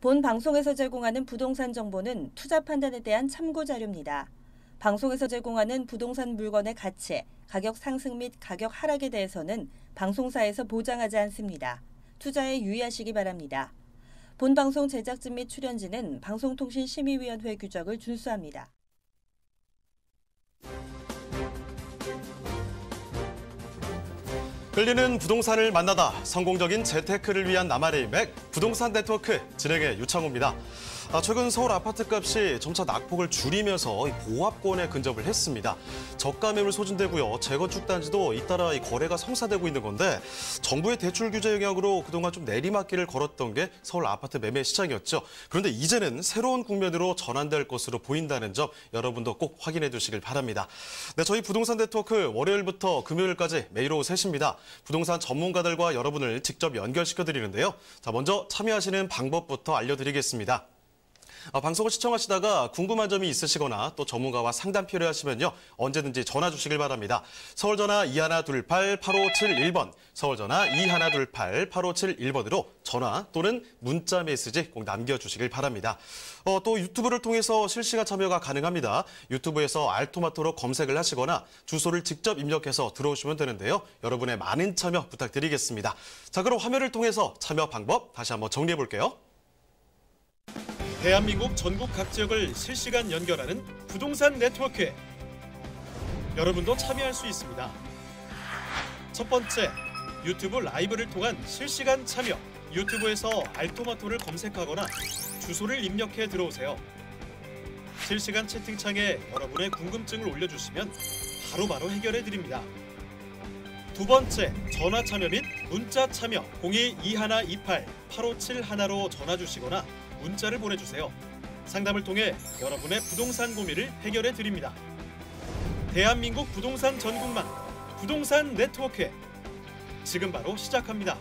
본 방송에서 제공하는 부동산 정보는 투자 판단에 대한 참고 자료입니다. 방송에서 제공하는 부동산 물건의 가치, 가격 상승 및 가격 하락에 대해서는 방송사에서 보장하지 않습니다. 투자에 유의하시기 바랍니다. 본 방송 제작진 및 출연진은 방송통신심의위원회 규정을 준수합니다. 끌리는 부동산을 만나다 성공적인 재테크를 위한 나만의 맥 부동산 네트워크 진행의 유창호입니다. 최근 서울 아파트값이 점차 낙폭을 줄이면서 보합권에 근접을 했습니다. 저가 매물 소진되고요. 재건축 단지도 잇따라 거래가 성사되고 있는 건데 정부의 대출 규제 영향으로 그동안 좀 내리막길을 걸었던 게 서울 아파트 매매 시장이었죠. 그런데 이제는 새로운 국면으로 전환될 것으로 보인다는 점 여러분도 꼭 확인해 두시길 바랍니다. 네, 저희 부동산 네트워크 월요일부터 금요일까지 매일 오후 3시입니다. 부동산 전문가들과 여러분을 직접 연결시켜 드리는데요. 자, 먼저 참여하시는 방법부터 알려드리겠습니다. 방송을 시청하시다가 궁금한 점이 있으시거나 또 전문가와 상담 필요하시면요. 언제든지 전화 주시길 바랍니다. 서울전화 2128-8571번, 서울전화 2128-8571번으로 전화 또는 문자 메시지 꼭 남겨주시길 바랍니다. 또 유튜브를 통해서 실시간 참여가 가능합니다. 유튜브에서 알토마토로 검색을 하시거나 주소를 직접 입력해서 들어오시면 되는데요. 여러분의 많은 참여 부탁드리겠습니다. 자, 그럼 화면을 통해서 참여 방법 다시 한번 정리해 볼게요. 대한민국 전국 각 지역을 실시간 연결하는 부동산 네트워크. 여러분도 참여할 수 있습니다. 첫 번째, 유튜브 라이브를 통한 실시간 참여. 유튜브에서 알토마토를 검색하거나 주소를 입력해 들어오세요. 실시간 채팅창에 여러분의 궁금증을 올려주시면 바로바로 해결해 드립니다. 두 번째, 전화 참여 및 문자 참여. 02-2128-8571로 전화 주시거나 문자를 보내주세요. 상담을 통해 여러분의 부동산 고민을 해결해 드립니다. 대한민국 부동산 전국망 부동산 네트워크 지금 바로 시작합니다.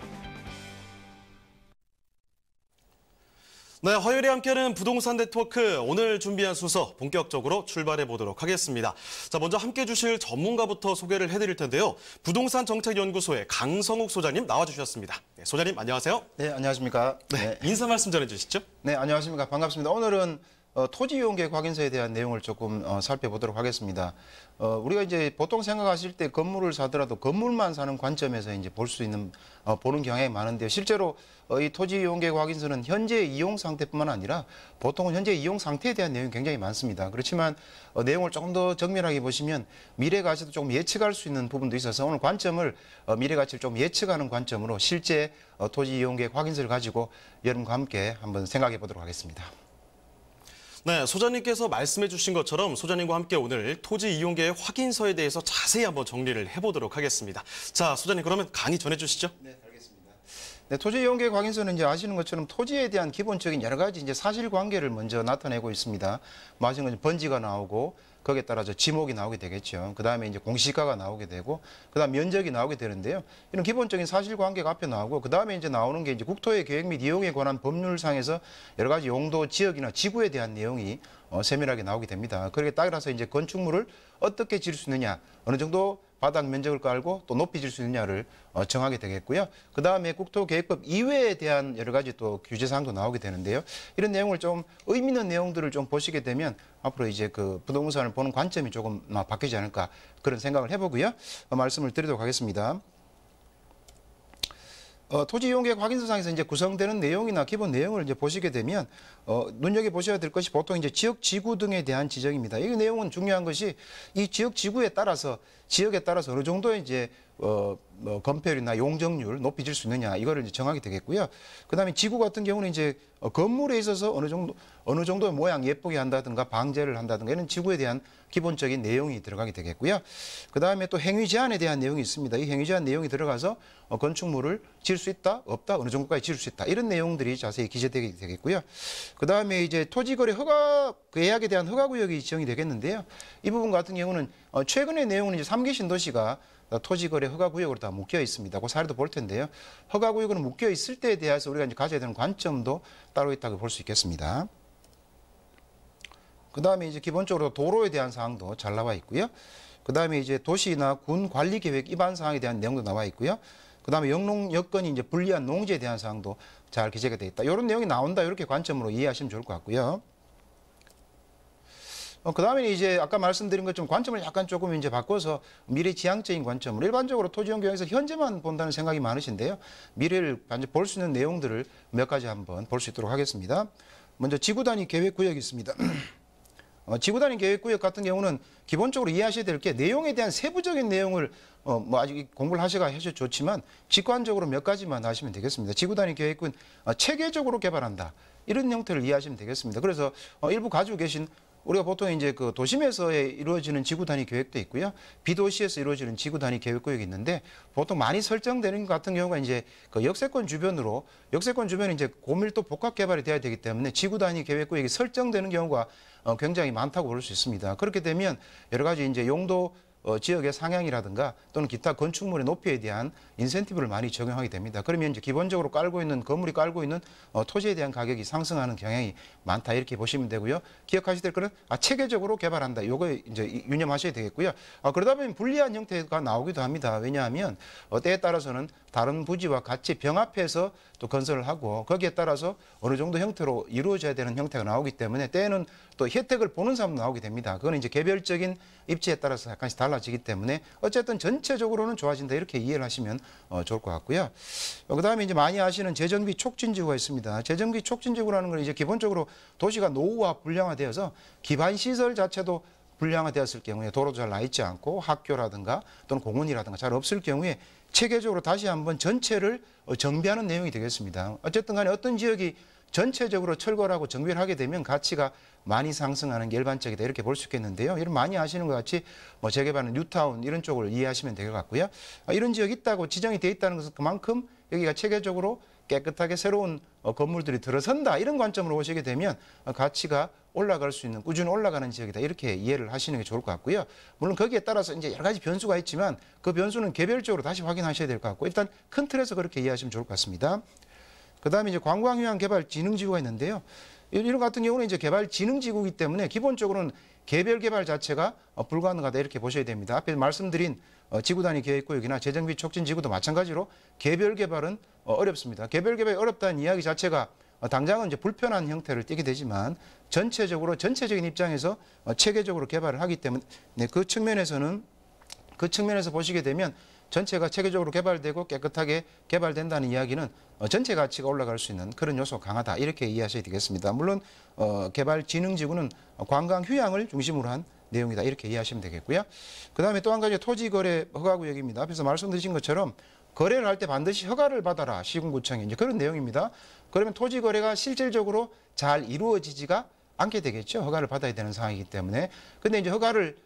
네, 화요일에 함께하는 부동산 네트워크 오늘 준비한 순서 본격적으로 출발해 보도록 하겠습니다. 자, 먼저 함께 주실 전문가부터 소개를 해드릴 텐데요. 부동산 정책연구소의 강성욱 소장님 나와주셨습니다. 네, 소장님 안녕하세요. 네, 안녕하십니까. 네, 인사 말씀 전해주시죠. 네, 안녕하십니까. 반갑습니다. 오늘은 토지이용계획 확인서에 대한 내용을 조금 살펴보도록 하겠습니다. 우리가 이제 보통 생각하실 때 건물을 사더라도 건물만 사는 관점에서 이제 볼 수 있는 보는 경향이 많은데요. 실제로 이 토지이용계획 확인서는 현재 이용 상태뿐만 아니라 보통은 현재 이용 상태에 대한 내용이 굉장히 많습니다. 그렇지만 내용을 조금 더 정밀하게 보시면 미래 가치도 조금 예측할 수 있는 부분도 있어서 오늘 관점을 미래 가치를 좀 예측하는 관점으로 실제 토지이용계획 확인서를 가지고 여러분과 함께 한번 생각해 보도록 하겠습니다. 네, 소장님께서 말씀해 주신 것처럼 소장님과 함께 오늘 토지 이용계획 확인서에 대해서 자세히 한번 정리를 해보도록 하겠습니다. 자, 소장님 그러면 강의 전해주시죠. 네, 알겠습니다. 네, 토지 이용계획 확인서는 이제 아시는 것처럼 토지에 대한 기본적인 여러 가지 이제 사실관계를 먼저 나타내고 있습니다. 뭐 아시는 것처럼 번지가 나오고 거기에 따라서 지목이 나오게 되겠죠. 그 다음에 이제 공시가가 나오게 되고, 그 다음 면적이 나오게 되는데요. 이런 기본적인 사실관계가 앞에 나오고, 그 다음에 이제 나오는 게 이제 국토의 계획 및 이용에 관한 법률상에서 여러 가지 용도, 지역이나 지구에 대한 내용이 세밀하게 나오게 됩니다. 그렇게 따라서 이제 건축물을 어떻게 지을 수 있느냐, 어느 정도 바닥 면적을 깔고 또 높이 질 수 있느냐를 정하게 되겠고요. 그 다음에 국토계획법 이외에 대한 여러 가지 또 규제사항도 나오게 되는데요. 이런 내용을 좀 의미 있는 내용들을 좀 보시게 되면 앞으로 이제 그 부동산을 보는 관점이 조금 바뀌지 않을까 그런 생각을 해보고요. 말씀을 드리도록 하겠습니다. 토지이용계획 확인서상에서 이제 구성되는 내용이나 기본 내용을 이제 보시게 되면 눈여겨 보셔야 될 것이 보통 이제 지역 지구 등에 대한 지적입니다. 이 내용은 중요한 것이 이 지역 지구에 따라서 지역에 따라서 어느 정도의 이제 건폐율이나 용적률 높이 질 수 있느냐 이거를 이제 정하게 되겠고요. 그다음에 지구 같은 경우는 이제 건물에 있어서 어느 정도의 모양 예쁘게 한다든가 방제를 한다든가 이런 지구에 대한 기본적인 내용이 들어가게 되겠고요. 그다음에 또 행위 제한에 대한 내용이 있습니다. 이 행위 제한 내용이 들어가서 건축물을 지을 수 있다, 없다, 어느 정도까지 지을 수 있다 이런 내용들이 자세히 기재되게 되겠고요. 그다음에 이제 토지거래 허가 계약에 대한 허가 구역이 지정이 되겠는데요. 이 부분 같은 경우는 최근의 내용은 이제 3기 신도시가 토지거래 허가구역으로 다 묶여 있습니다. 그 사례도 볼 텐데요. 허가구역으로 묶여 있을 때에 대해서 우리가 이제 가져야 되는 관점도 따로 있다고 볼 수 있겠습니다. 그 다음에 이제 기본적으로 도로에 대한 사항도 잘 나와 있고요. 그 다음에 이제 도시나 군 관리 계획 위반 사항에 대한 내용도 나와 있고요. 그다음에 영농 여건이 이제 불리한 농지에 대한 사항도 잘 기재가 되어 있다. 이런 내용이 나온다. 이렇게 관점으로 이해하시면 좋을 것 같고요. 그다음에 이제 아까 말씀드린 것처럼 관점을 약간 조금 이제 바꿔서 미래지향적인 관점으로 일반적으로 토지환경에서 현재만 본다는 생각이 많으신데요. 미래를 완전 볼 수 있는 내용들을 몇 가지 한번 볼 수 있도록 하겠습니다. 먼저 지구단위 계획구역이 있습니다. 지구단위 계획구역 같은 경우는 기본적으로 이해하셔야 될 게 내용에 대한 세부적인 내용을 뭐 아직 공부를 하셔가 좋지만 직관적으로 몇 가지만 하시면 되겠습니다. 지구단위 계획은 체계적으로 개발한다. 이런 형태를 이해하시면 되겠습니다. 그래서 일부 가지고 계신 우리가 보통 이제 그 도심에서 이루어지는 지구 단위 계획도 있고요. 비도시에서 이루어지는 지구 단위 계획 구역이 있는데 보통 많이 설정되는 것 같은 경우가 이제 그 역세권 주변이 이제 고밀도 복합 개발이 돼야 되기 때문에 지구 단위 계획 구역이 설정되는 경우가 굉장히 많다고 볼 수 있습니다. 그렇게 되면 여러 가지 이제 용도 지역의 상향이라든가 또는 기타 건축물의 높이에 대한 인센티브를 많이 적용하게 됩니다. 그러면 이제 기본적으로 건물이 깔고 있는 토지에 대한 가격이 상승하는 경향이 많다 이렇게 보시면 되고요. 기억하셔야 될 거는 체계적으로 개발한다. 요거 이제 유념하셔야 되겠고요. 그러다 보면 불리한 형태가 나오기도 합니다. 왜냐하면 때에 따라서는 다른 부지와 같이 병합해서 또 건설을 하고 거기에 따라서 어느 정도 형태로 이루어져야 되는 형태가 나오기 때문에 때에는 또 혜택을 보는 사람도 나오게 됩니다. 그건 이제 개별적인 입지에 따라서 약간씩 달라지기 때문에 어쨌든 전체적으로는 좋아진다 이렇게 이해를 하시면 좋을 것 같고요. 그다음에 이제 많이 아시는 재정비 촉진지구가 있습니다. 재정비 촉진지구라는 건 이제 기본적으로 도시가 노후화 불량화되어서 기반 시설 자체도 불량화되었을 경우에 도로도 잘 나 있지 않고 학교라든가 또는 공원이라든가 잘 없을 경우에 체계적으로 다시 한번 전체를 정비하는 내용이 되겠습니다. 어쨌든 간에 어떤 지역이 전체적으로 철거를 하고 정비를 하게 되면 가치가 많이 상승하는 게 일반적이다 이렇게 볼 수 있겠는데요. 이런 많이 아시는 것 같이 뭐 재개발은 뉴타운 이런 쪽을 이해하시면 될 것 같고요. 이런 지역이 있다고 지정이 돼 있다는 것은 그만큼 여기가 체계적으로 깨끗하게 새로운 건물들이 들어선다 이런 관점으로 보시게 되면 가치가 올라갈 수 있는 꾸준히 올라가는 지역이다 이렇게 이해를 하시는 게 좋을 것 같고요. 물론 거기에 따라서 이제 여러 가지 변수가 있지만 그 변수는 개별적으로 다시 확인하셔야 될 것 같고 일단 큰 틀에서 그렇게 이해하시면 좋을 것 같습니다. 그다음에 이제 관광휴양개발진흥지구가 있는데요. 이런 같은 경우는 이제 개발진흥지구이기 때문에 기본적으로는 개별 개발 자체가 불가능하다 이렇게 보셔야 됩니다. 앞에 말씀드린 지구단위 계획구역이나 재정비 촉진지구도 마찬가지로 개별 개발은 어렵습니다. 개별 개발이 어렵다는 이야기 자체가 당장은 이제 불편한 형태를 띠게 되지만 전체적인 입장에서 체계적으로 개발을 하기 때문에 그 측면에서 보시게 되면 전체가 체계적으로 개발되고 깨끗하게 개발된다는 이야기는 전체 가치가 올라갈 수 있는 그런 요소가 강하다 이렇게 이해하셔야 되겠습니다. 물론 개발진흥지구는 관광 휴양을 중심으로 한 내용이다 이렇게 이해하시면 되겠고요. 그다음에 또 한 가지 토지거래 허가구역입니다. 앞에서 말씀드린 것처럼 거래를 할 때 반드시 허가를 받아라 시군구청이 이제 그런 내용입니다. 그러면 토지거래가 실질적으로 잘 이루어지지가 않게 되겠죠. 허가를 받아야 되는 상황이기 때문에. 근데 이제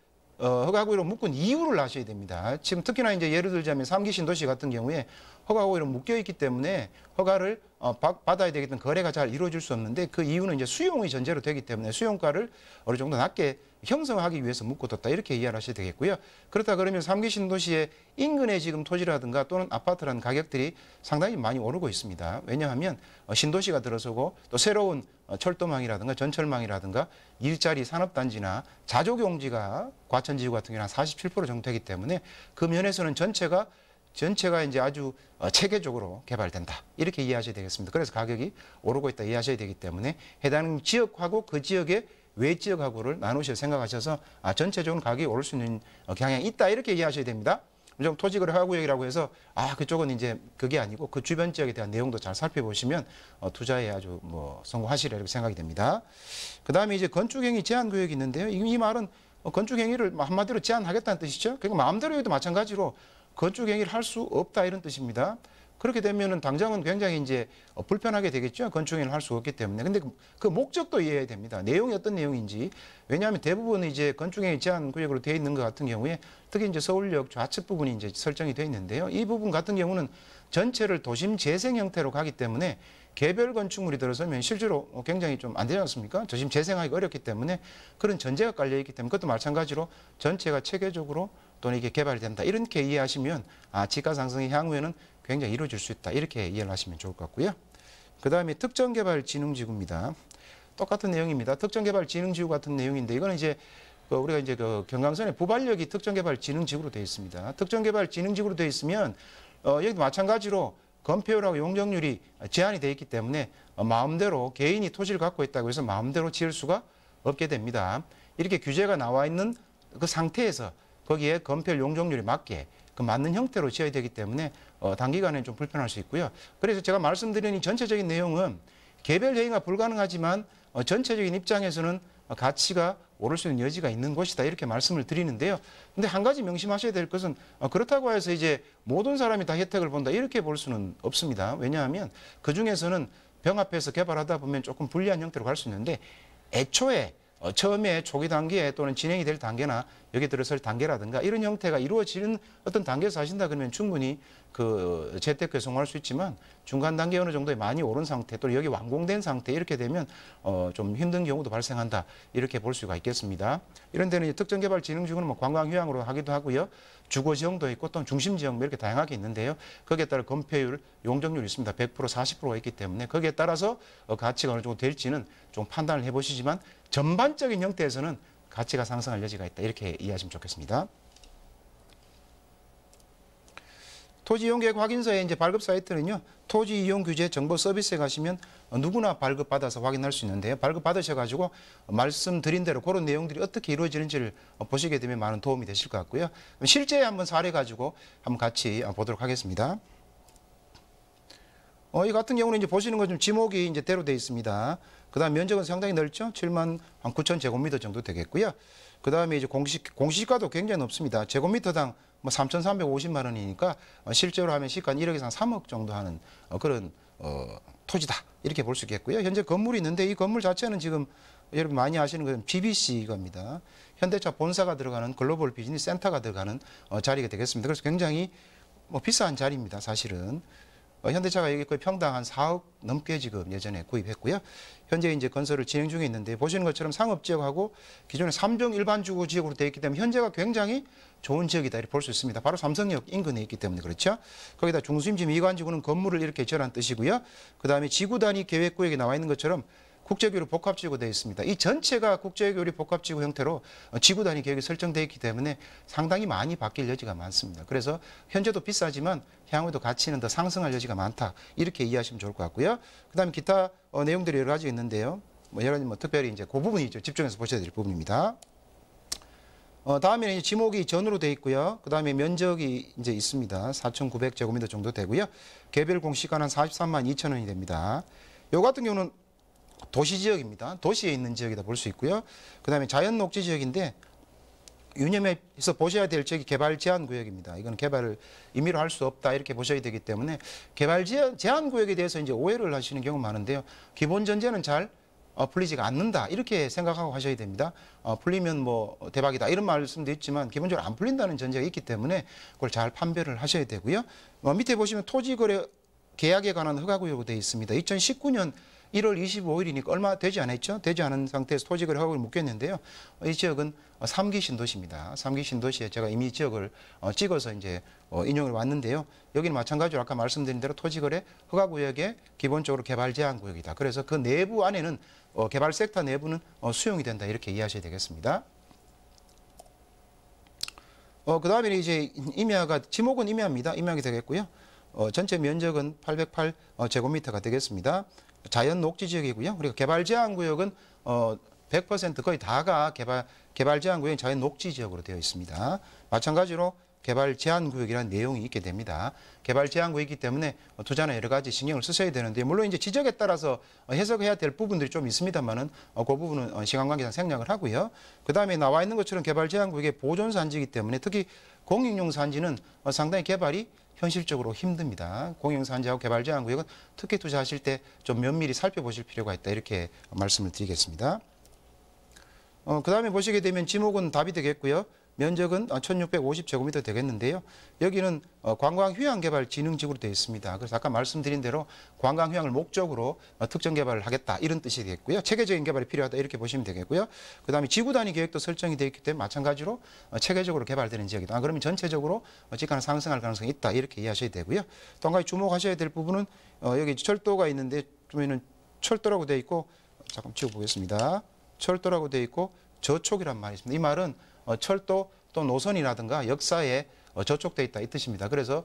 허가구역으로 묶은 이유를 아셔야 됩니다. 지금 특히나 이제 예를 들자면 3기 신도시 같은 경우에 허가구역으로 묶여 있기 때문에 허가를 받아야 되기 때문에 거래가 잘 이루어질 수 없는데 그 이유는 이제 수용이 전제로 되기 때문에 수용가를 어느 정도 낮게 형성하기 위해서 묶어뒀다 이렇게 이해를 하셔야 되겠고요. 그렇다 그러면 3기 신도시의 인근에 지금 토지라든가 또는 아파트라는 가격들이 상당히 많이 오르고 있습니다. 왜냐하면 신도시가 들어서고 또 새로운 철도망이라든가 전철망이라든가 일자리 산업단지나 자족용지가 과천지구 같은 경우는 한 47% 정도 되기 때문에 그 면에서는 전체가 이제 아주 체계적으로 개발된다. 이렇게 이해하셔야 되겠습니다. 그래서 가격이 오르고 있다 이해하셔야 되기 때문에 해당 지역하고 그 지역의 외지역하고를 나누셔 생각하셔서 전체적으로 가격이 오를 수 있는 경향이 있다. 이렇게 이해하셔야 됩니다. 좀 토지거래 허가구역이라고 해서 그쪽은 이제 그게 아니고 그 주변 지역에 대한 내용도 잘 살펴보시면 투자에 아주 성공하시리라 이렇게 생각이 됩니다. 그다음에 이제 건축행위 제한구역이 있는데요. 이 말은 건축행위를 한마디로 제한하겠다는 뜻이죠. 그러니까 마음대로 해도 마찬가지로 건축행위를 할 수 없다 이런 뜻입니다. 그렇게 되면은 당장은 굉장히 이제 불편하게 되겠죠. 건축행위를 할 수 없기 때문에. 근데 그 목적도 이해해야 됩니다. 내용이 어떤 내용인지. 왜냐하면 대부분 이제 건축행위 제한 구역으로 되어 있는 것 같은 경우에 특히 이제 서울역 좌측 부분이 이제 설정이 되어 있는데요. 이 부분 같은 경우는 전체를 도심 재생 형태로 가기 때문에 개별 건축물이 들어서면 실제로 굉장히 좀 안 되지 않습니까? 도심 재생하기 어렵기 때문에 그런 전제가 깔려 있기 때문에 그것도 마찬가지로 전체가 체계적으로 또는 이게 개발이 된다. 이렇게 이해하시면 지가 상승이 향후에는 굉장히 이루어질 수 있다. 이렇게 이해를 하시면 좋을 것 같고요. 그다음에 특정개발진흥지구입니다. 똑같은 내용입니다. 특정개발진흥지구 같은 내용인데 이거는 이제 우리가 이제 그 경강선의 부발역이 특정개발진흥지구로 되어 있습니다. 특정개발진흥지구로 되어 있으면 여기도 마찬가지로 건폐율하고 용적률이 제한이 되어 있기 때문에 마음대로 개인이 토지를 갖고 있다고 해서 마음대로 지을 수가 없게 됩니다. 이렇게 규제가 나와 있는 그 상태에서 거기에 건폐율 용적률에 맞게 그 맞는 형태로 지어야 되기 때문에 단기간에 좀 불편할 수 있고요. 그래서 제가 말씀드린 이 전체적인 내용은 개별 행위가 불가능하지만 전체적인 입장에서는 가치가 오를 수 있는 여지가 있는 곳이다 이렇게 말씀을 드리는데요. 근데 한 가지 명심하셔야 될 것은 그렇다고 해서 이제 모든 사람이 다 혜택을 본다 이렇게 볼 수는 없습니다. 왜냐하면 그중에서는 병합해서 개발하다 보면 조금 불리한 형태로 갈 수 있는데 애초에 처음에 초기 단계에 또는 진행이 될 단계나 여기 들어설 단계라든가 이런 형태가 이루어지는 어떤 단계에서 하신다 그러면 충분히 그 재테크에 성공할 수 있지만 중간 단계 어느 정도에 많이 오른 상태 또 여기 완공된 상태 이렇게 되면 좀 힘든 경우도 발생한다 이렇게 볼 수가 있겠습니다. 이런 데는 특정개발진흥지구는 뭐 관광휴양으로 하기도 하고요. 주거지형도 있고 또 중심지형 이렇게 다양하게 있는데요. 거기에 따라 건폐율, 용적률이 있습니다. 100%, 40%가 있기 때문에 거기에 따라서 가치가 어느 정도 될지는 좀 판단을 해보시지만 전반적인 형태에서는 가치가 상승할 여지가 있다. 이렇게 이해하시면 좋겠습니다. 토지이용계획 확인서의 이제 발급 사이트는요. 토지이용규제 정보 서비스에 가시면 누구나 발급받아서 확인할 수 있는데요. 발급받으셔가지고 말씀드린 대로 그런 내용들이 어떻게 이루어지는지를 보시게 되면 많은 도움이 되실 것 같고요. 실제 한번 사례 가지고 한번 같이 보도록 하겠습니다. 이 같은 경우는 이제 보시는 것 좀 지목이 이제 대로 되어 있습니다. 그 다음 면적은 상당히 넓죠. 7만 9천 제곱미터 정도 되겠고요. 그 다음에 이제 공시가도 굉장히 높습니다. 제곱미터당 뭐 3,350만 원이니까 실제로 하면 시가는 1억에서 3억 정도 하는 그런 토지다. 이렇게 볼 수 있겠고요. 현재 건물이 있는데 이 건물 자체는 지금 여러분 많이 아시는 건 BBC 겁니다. 현대차 본사가 들어가는 글로벌 비즈니스 센터가 들어가는 자리가 되겠습니다. 그래서 굉장히 뭐 비싼 자리입니다. 사실은. 현대차가 여기 거의 평당 한 4억 넘게 지금 예전에 구입했고요. 현재 이제 건설을 진행 중에 있는데 보시는 것처럼 상업지역하고 기존에 3종 일반 주거 지역으로 되어 있기 때문에 현재가 굉장히 좋은 지역이다 이렇게 볼 수 있습니다. 바로 삼성역 인근에 있기 때문에 그렇죠. 거기다 중심지역 이관지구는 건물을 이렇게 지어란 뜻이고요. 그다음에 지구 단위 계획구역에 나와 있는 것처럼 국제교류 복합지구가 되어 있습니다. 이 전체가 국제교류 복합지구 형태로 지구 단위 계획이 설정되어 있기 때문에 상당히 많이 바뀔 여지가 많습니다. 그래서 현재도 비싸지만 향후에도 가치는 더 상승할 여지가 많다. 이렇게 이해하시면 좋을 것 같고요. 그다음에 기타 내용들이 여러 가지 있는데요. 여러 가지 특별히 이제 그 부분이 집중해서 보셔야 될 부분입니다. 다음에는 이제 지목이 전으로 되어 있고요. 그 다음에 면적이 이제 있습니다. 4,900제곱미터 정도 되고요. 개별 공시가는 한 43만 2천 원이 됩니다. 요 같은 경우는 도시지역입니다. 도시에 있는 지역이다 볼 수 있고요. 그 다음에 자연녹지 지역인데 유념해서 보셔야 될 지역이 개발 제한 구역입니다. 이건 개발을 임의로 할 수 없다 이렇게 보셔야 되기 때문에 개발 제한 구역에 대해서 이제 오해를 하시는 경우 많은데요. 기본 전제는 잘 풀리지가 않는다 이렇게 생각하고 하셔야 됩니다. 풀리면 뭐 대박이다 이런 말씀도 있지만 기본적으로 안 풀린다는 전제가 있기 때문에 그걸 잘 판별을 하셔야 되고요. 밑에 보시면 토지거래 계약에 관한 허가구역으로 되어 있습니다. 2019년 1월 25일이니까 얼마 되지 않았죠. 되지 않은 상태에서 토지거래 허가를 묶였는데요. 이 지역은 3기 신도시입니다. 3기 신도시에 제가 이미 지역을 찍어서 이제 인용을 왔는데요. 여기는 마찬가지로 아까 말씀드린 대로 토지거래 허가구역에 기본적으로 개발 제한 구역이다. 그래서 그 내부 안에는 개발 섹터 내부는 수용이 된다. 이렇게 이해하셔야 되겠습니다. 그 다음에 이제 임야가 지목은 임야입니다. 임야가 되겠고요. 전체 면적은 808제곱미터가 되겠습니다. 자연 녹지 지역이고요. 그리고 개발 제한 구역은 100% 거의 다가 개발 제한 구역이 자연 녹지 지역으로 되어 있습니다. 마찬가지로 개발 제한 구역이라는 내용이 있게 됩니다. 개발 제한 구역이기 때문에 투자나 여러 가지 신경을 쓰셔야 되는데 물론 이제 지적에 따라서 해석해야 될 부분들이 좀 있습니다만은 그 부분은 시간 관계상 생략을 하고요. 그 다음에 나와 있는 것처럼 개발 제한 구역의 보존 산지이기 때문에 특히 공익용 산지는 상당히 개발이 현실적으로 힘듭니다. 공영산지하고 개발제한구역은 특히 투자하실 때 좀 면밀히 살펴보실 필요가 있다. 이렇게 말씀을 드리겠습니다. 그 다음에 보시게 되면 지목은 답이 되겠고요. 면적은 1650제곱미터 되겠는데요. 여기는 관광휴양개발진흥지구로 되어 있습니다. 그래서 아까 말씀드린 대로 관광휴양을 목적으로 특정 개발을 하겠다 이런 뜻이 되겠고요. 체계적인 개발이 필요하다 이렇게 보시면 되겠고요. 그 다음에 지구 단위 계획도 설정이 되어 있기 때문에 마찬가지로 체계적으로 개발되는 지역이다. 그러면 전체적으로 지가는 상승할 가능성이 있다 이렇게 이해하셔야 되고요. 또 한 가지 주목하셔야 될 부분은 여기 철도가 있는데 보면은 철도라고 되어 있고 잠깐 지워보겠습니다. 철도라고 되어 있고 저촉이란 말이 있습니다. 이 말은 철도 또 노선이라든가 역사에 저촉돼 있다 이 뜻입니다. 그래서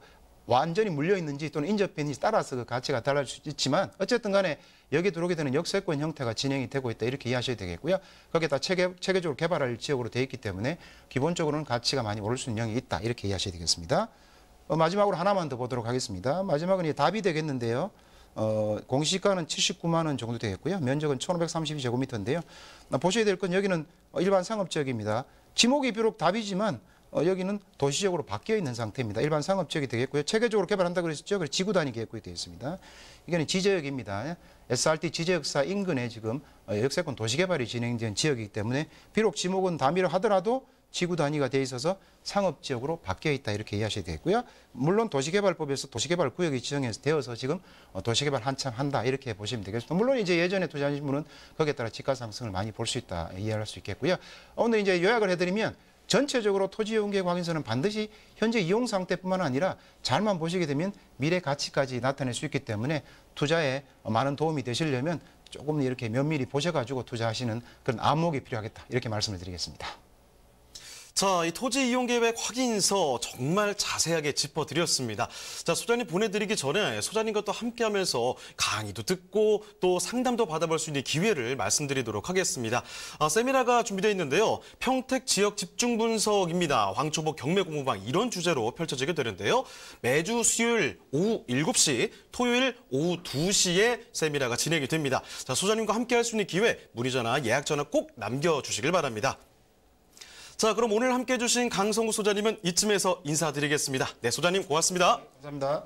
완전히 물려 있는지 또는 인접해 있는지 따라서 그 가치가 달라질 수 있지만 어쨌든 간에 여기에 들어오게 되는 역세권 형태가 진행이 되고 있다 이렇게 이해하셔야 되겠고요. 거기에다 체계적으로 개발할 지역으로 되어 있기 때문에 기본적으로는 가치가 많이 오를 수 있는 영역이 있다 이렇게 이해하셔야 되겠습니다. 마지막으로 하나만 더 보도록 하겠습니다. 마지막은 이제 답이 되겠는데요. 공시가는 79만 원 정도 되겠고요. 면적은 1532제곱미터인데요. 보셔야 될 건 여기는 일반 상업지역입니다. 지목이 비록 답이지만 여기는 도시적으로 바뀌어 있는 상태입니다. 일반 상업지역이 되겠고요. 체계적으로 개발한다고 그랬었죠. 그래서 지구 단위 계획구에 되어 있습니다. 이거는 지저역입니다. SRT 지저역사 인근에 지금 역세권 도시개발이 진행된 지역이기 때문에 비록 지목은 담이라 하더라도 지구 단위가 되어 있어서 상업지역으로 바뀌어 있다 이렇게 이해하셔야 되겠고요. 물론 도시개발법에서 도시개발구역이 지정해서 되어서 지금 도시개발 한참 한다 이렇게 보시면 되겠습니다. 물론 이제 예전에 투자하신 분은 거기에 따라 지가 상승을 많이 볼 수 있다 이해할 수 있겠고요. 오늘 이제 요약을 해드리면 전체적으로 토지이용계획 확인서는 반드시 현재 이용 상태뿐만 아니라 잘만 보시게 되면 미래 가치까지 나타낼 수 있기 때문에 투자에 많은 도움이 되시려면 조금 이렇게 면밀히 보셔가지고 투자하시는 그런 안목이 필요하겠다 이렇게 말씀을 드리겠습니다. 자, 이 토지 이용 계획 확인서 정말 자세하게 짚어드렸습니다. 자, 소장님 보내드리기 전에 소장님과 또 함께하면서 강의도 듣고 또 상담도 받아볼 수 있는 기회를 말씀드리도록 하겠습니다. 세미나가 준비되어 있는데요. 평택 지역 집중 분석입니다. 황초보 경매 공부방 이런 주제로 펼쳐지게 되는데요. 매주 수요일 오후 7시, 토요일 오후 2시에 세미나가 진행이 됩니다. 자, 소장님과 함께할 수 있는 기회, 문의 전화, 예약 전화 꼭 남겨주시길 바랍니다. 자, 그럼 오늘 함께해 주신 강성구 소장님은 이쯤에서 인사드리겠습니다. 네, 소장님 고맙습니다. 감사합니다.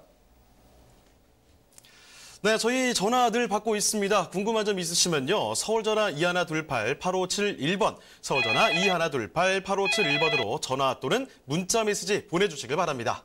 네, 저희 전화 늘 받고 있습니다. 궁금한 점 있으시면요. 서울전화 2128-8571번, 서울전화 2128-8571번으로 전화 또는 문자 메시지 보내주시길 바랍니다.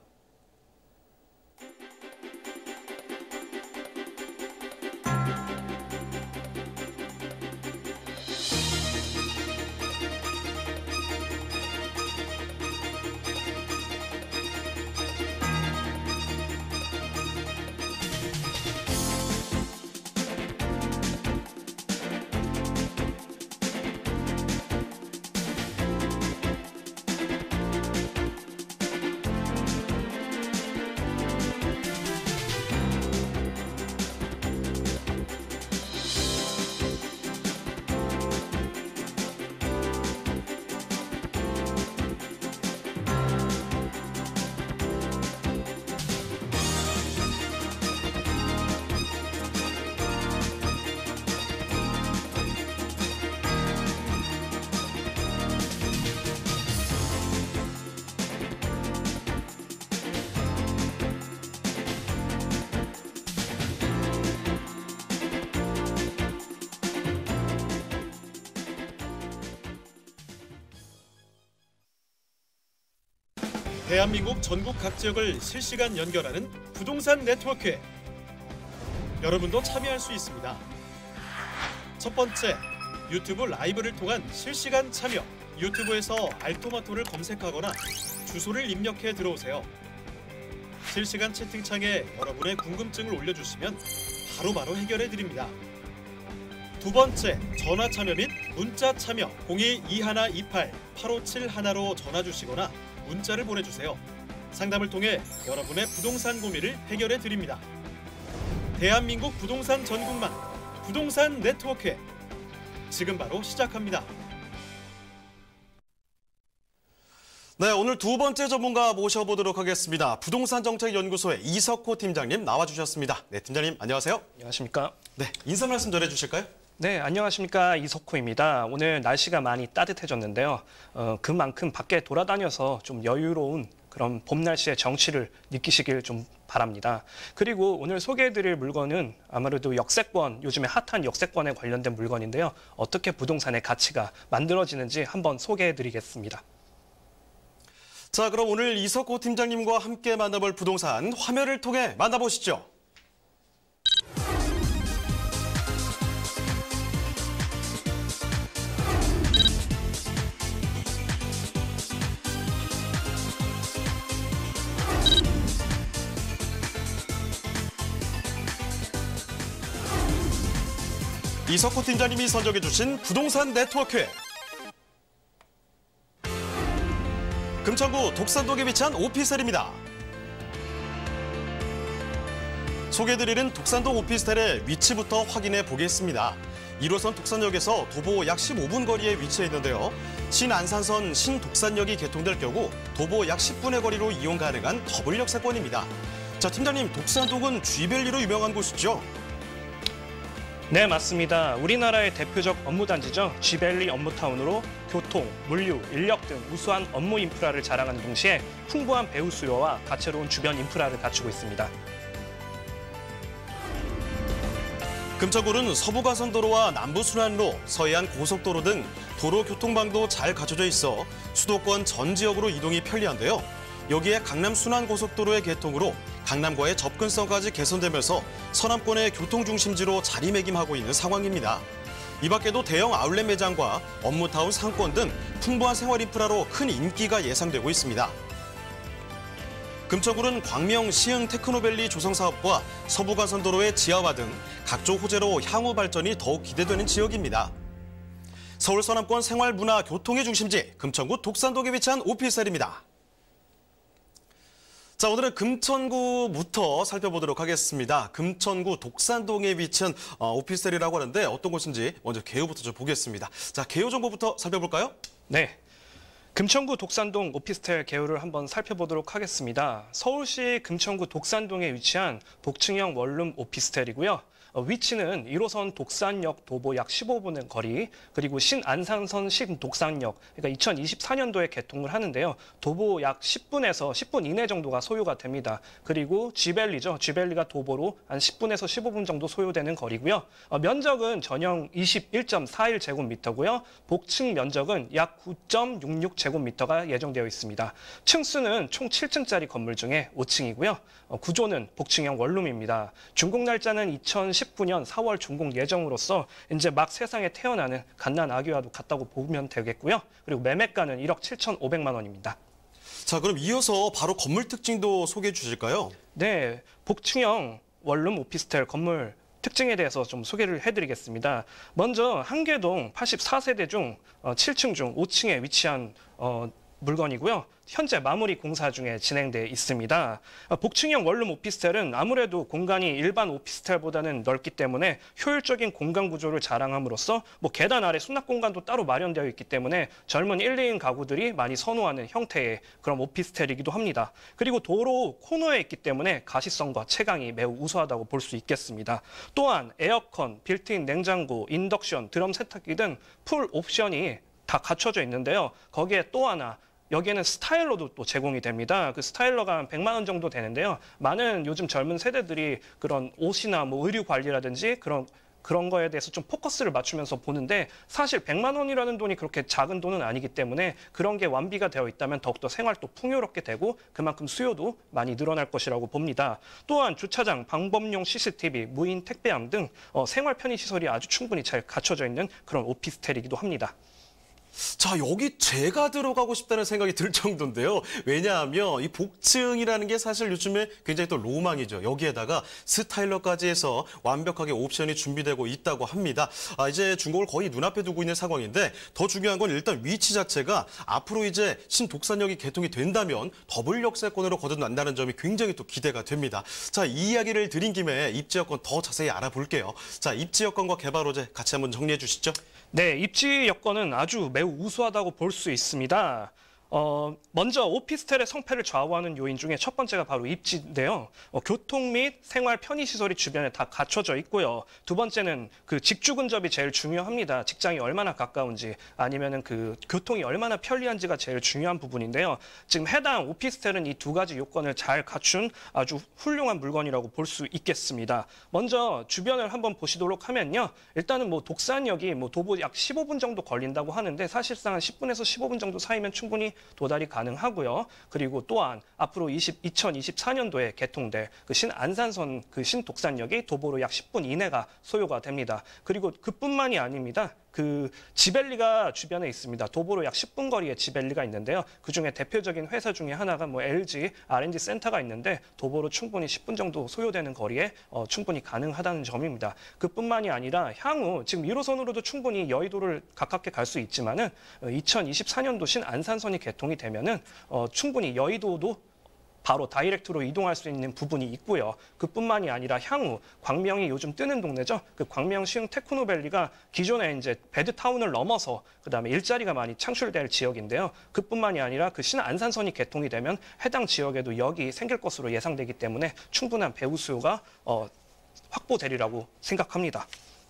대한민국 전국 각 지역을 실시간 연결하는 부동산 네트워크. 여러분도 참여할 수 있습니다. 첫 번째, 유튜브 라이브를 통한 실시간 참여. 유튜브에서 알토마토를 검색하거나 주소를 입력해 들어오세요. 실시간 채팅창에 여러분의 궁금증을 올려주시면 바로바로 해결해 드립니다. 두 번째, 전화 참여 및 문자 참여. 02-2128-8571로 전화 주시거나 문자를 보내주세요. 상담을 통해 여러분의 부동산 고민을 해결해 드립니다. 대한민국 부동산 전국망 부동산 네트워크, 지금 바로 시작합니다. 네, 오늘 두 번째 전문가 모셔보도록 하겠습니다. 부동산정책연구소의 이석호 팀장님 나와주셨습니다. 네, 팀장님 안녕하세요. 안녕하십니까? 네, 인사 말씀 전해주실까요? 네, 안녕하십니까? 이석호입니다. 오늘 날씨가 많이 따뜻해졌는데요. 그만큼 밖에 돌아다녀서 좀 여유로운 그런 봄 날씨의 정취를 느끼시길 좀 바랍니다. 그리고 오늘 소개해드릴 물건은 아무래도 역세권, 요즘에 핫한 역세권에 관련된 물건인데요. 어떻게 부동산의 가치가 만들어지는지 한번 소개해드리겠습니다. 자, 그럼 오늘 이석호 팀장님과 함께 만나볼 부동산 화면을 통해 만나보시죠. 이석호 팀장님이 선정해주신 부동산 네트워크. 금천구 독산동에 위치한 오피스텔입니다. 소개해드리는 독산동 오피스텔의 위치부터 확인해 보겠습니다. 1호선 독산역에서 도보 약 15분 거리에 위치해 있는데요. 신안산선 신독산역이 개통될 경우 도보 약 10분의 거리로 이용 가능한 더블 역세권입니다. 자, 팀장님, 독산동은 쥐밸리로 유명한 곳이죠? 네, 맞습니다. 우리나라의 대표적 업무단지죠. 쥐밸리 업무타운으로 교통, 물류, 인력 등 우수한 업무 인프라를 자랑하는 동시에 풍부한 배우 수요와 다채로운 주변 인프라를 갖추고 있습니다. 금천구는 서부가선도로와 남부순환로, 서해안 고속도로 등 도로 교통망도 잘 갖춰져 있어 수도권 전 지역으로 이동이 편리한데요. 여기에 강남순환고속도로의 개통으로 강남과의 접근성까지 개선되면서 서남권의 교통중심지로 자리매김하고 있는 상황입니다. 이 밖에도 대형 아울렛 매장과 업무타운 상권 등 풍부한 생활 인프라로 큰 인기가 예상되고 있습니다. 금천구는 광명 시흥 테크노밸리 조성사업과 서부가선도로의 지하화 등 각종 호재로 향후 발전이 더욱 기대되는 지역입니다. 서울 서남권 생활, 문화, 교통의 중심지 금천구 독산동에 위치한 오피스텔입니다. 자, 오늘은 금천구부터 살펴보도록 하겠습니다. 금천구 독산동에 위치한 오피스텔이라고 하는데 어떤 곳인지 먼저 개요부터 좀 보겠습니다. 자, 개요 정보부터 살펴볼까요? 네. 금천구 독산동 오피스텔 개요를 한번 살펴보도록 하겠습니다. 서울시 금천구 독산동에 위치한 복층형 원룸 오피스텔이고요. 위치는 1호선 독산역 도보 약 15분의 거리, 그리고 신안산선 신독산역, 그러니까 2024년도에 개통을 하는데요. 도보 약 10분에서 10분 이내 정도가 소요가 됩니다. 그리고 쥐밸리죠. 쥐밸리가 도보로 한 10분에서 15분 정도 소요되는 거리고요. 면적은 전용 21.41제곱미터고요. 복층 면적은 약 9.66제곱미터가 예정되어 있습니다. 층수는 총 7층짜리 건물 중에 5층이고요. 구조는 복층형 원룸입니다. 준공 날짜는 2019년 4월 준공 예정으로서 이제 막 세상에 태어나는 갓난 아기와도 같다고 보면 되겠고요. 그리고 매매가는 1억 7,500만 원입니다. 자, 그럼 이어서 바로 건물 특징도 소개해 주실까요? 네, 복층형 원룸 오피스텔 건물 특징에 대해서 좀 소개를 해드리겠습니다. 먼저 한계동 84세대 중 7층 중 5층에 위치한 물건이고요. 현재 마무리 공사 중에 진행돼 있습니다. 복층형 원룸 오피스텔은 아무래도 공간이 일반 오피스텔보다는 넓기 때문에 효율적인 공간 구조를 자랑함으로써 계단 아래 수납 공간도 따로 마련되어 있기 때문에 젊은 1, 2인 가구들이 많이 선호하는 형태의 그런 오피스텔이기도 합니다. 그리고 도로 코너에 있기 때문에 가시성과 채광이 매우 우수하다고 볼 수 있겠습니다. 또한 에어컨, 빌트인 냉장고, 인덕션, 드럼 세탁기 등 풀 옵션이 다 갖춰져 있는데요. 거기에 또 하나, 여기에는 스타일러도 또 제공이 됩니다. 그 스타일러가 한 100만 원 정도 되는데요. 많은 요즘 젊은 세대들이 그런 옷이나 의류 관리라든지 그런 거에 대해서 좀 포커스를 맞추면서 보는데, 사실 100만 원이라는 돈이 그렇게 작은 돈은 아니기 때문에 그런 게 완비가 되어 있다면 더욱더 생활도 풍요롭게 되고 그만큼 수요도 많이 늘어날 것이라고 봅니다. 또한 주차장, 방범용 CCTV, 무인 택배함 등 생활 편의시설이 아주 충분히 잘 갖춰져 있는 그런 오피스텔이기도 합니다. 자, 여기 제가 들어가고 싶다는 생각이 들 정도인데요. 왜냐하면 이 복층이라는 게 사실 요즘에 굉장히 또 로망이죠. 여기에다가 스타일러까지 해서 완벽하게 옵션이 준비되고 있다고 합니다. 이제 준공을 거의 눈앞에 두고 있는 상황인데, 더 중요한 건 일단 위치 자체가 앞으로 이제 신독산역이 개통이 된다면 더블 역세권으로 거듭난다는 점이 굉장히 또 기대가 됩니다. 자, 이 이야기를 드린 김에 입지 여건 더 자세히 알아볼게요. 자, 입지 여건과 개발 호재 같이 한번 정리해 주시죠. 네, 입지 여건은 아주 매우 우수하다고 볼 수 있습니다. 먼저 오피스텔의 성패를 좌우하는 요인 중에 첫 번째가 바로 입지인데요. 교통 및 생활 편의시설이 주변에 다 갖춰져 있고요. 두 번째는 그 직주 근접이 제일 중요합니다. 직장이 얼마나 가까운지, 아니면은 그 교통이 얼마나 편리한지가 제일 중요한 부분인데요. 지금 해당 오피스텔은 이 두 가지 요건을 잘 갖춘 아주 훌륭한 물건이라고 볼 수 있겠습니다. 먼저 주변을 한번 보시도록 하면요. 일단은 독산역이 도보 약 15분 정도 걸린다고 하는데, 사실상 10분에서 15분 정도 사이면 충분히 도달이 가능하고요. 그리고 또한 앞으로 2024년도에 개통될 그 신안산선 그 신독산역이 도보로 약 10분 이내가 소요가 됩니다. 그리고 그뿐만이 아닙니다. 그 지벨리가 주변에 있습니다. 도보로 약 10분 거리에 지벨리가 있는데요. 그중에 대표적인 회사 중에 하나가 LG R&D 센터가 있는데, 도보로 충분히 10분 정도 소요되는 거리에 충분히 가능하다는 점입니다. 그뿐만이 아니라 향후 지금 1호선으로도 충분히 여의도를 가깝게 갈 수 있지만은 2024년도 신안산선이 개통이 되면은 충분히 여의도도 바로 다이렉트로 이동할 수 있는 부분이 있고요. 그뿐만이 아니라 향후 광명이 요즘 뜨는 동네죠. 그 광명 시흥 테크노밸리가 기존에 이제 베드타운을 넘어서 그다음에 일자리가 많이 창출될 지역인데요. 그뿐만이 아니라 그 신안산선이 개통이 되면 해당 지역에도 역이 생길 것으로 예상되기 때문에 충분한 배우 수요가 확보되리라고 생각합니다.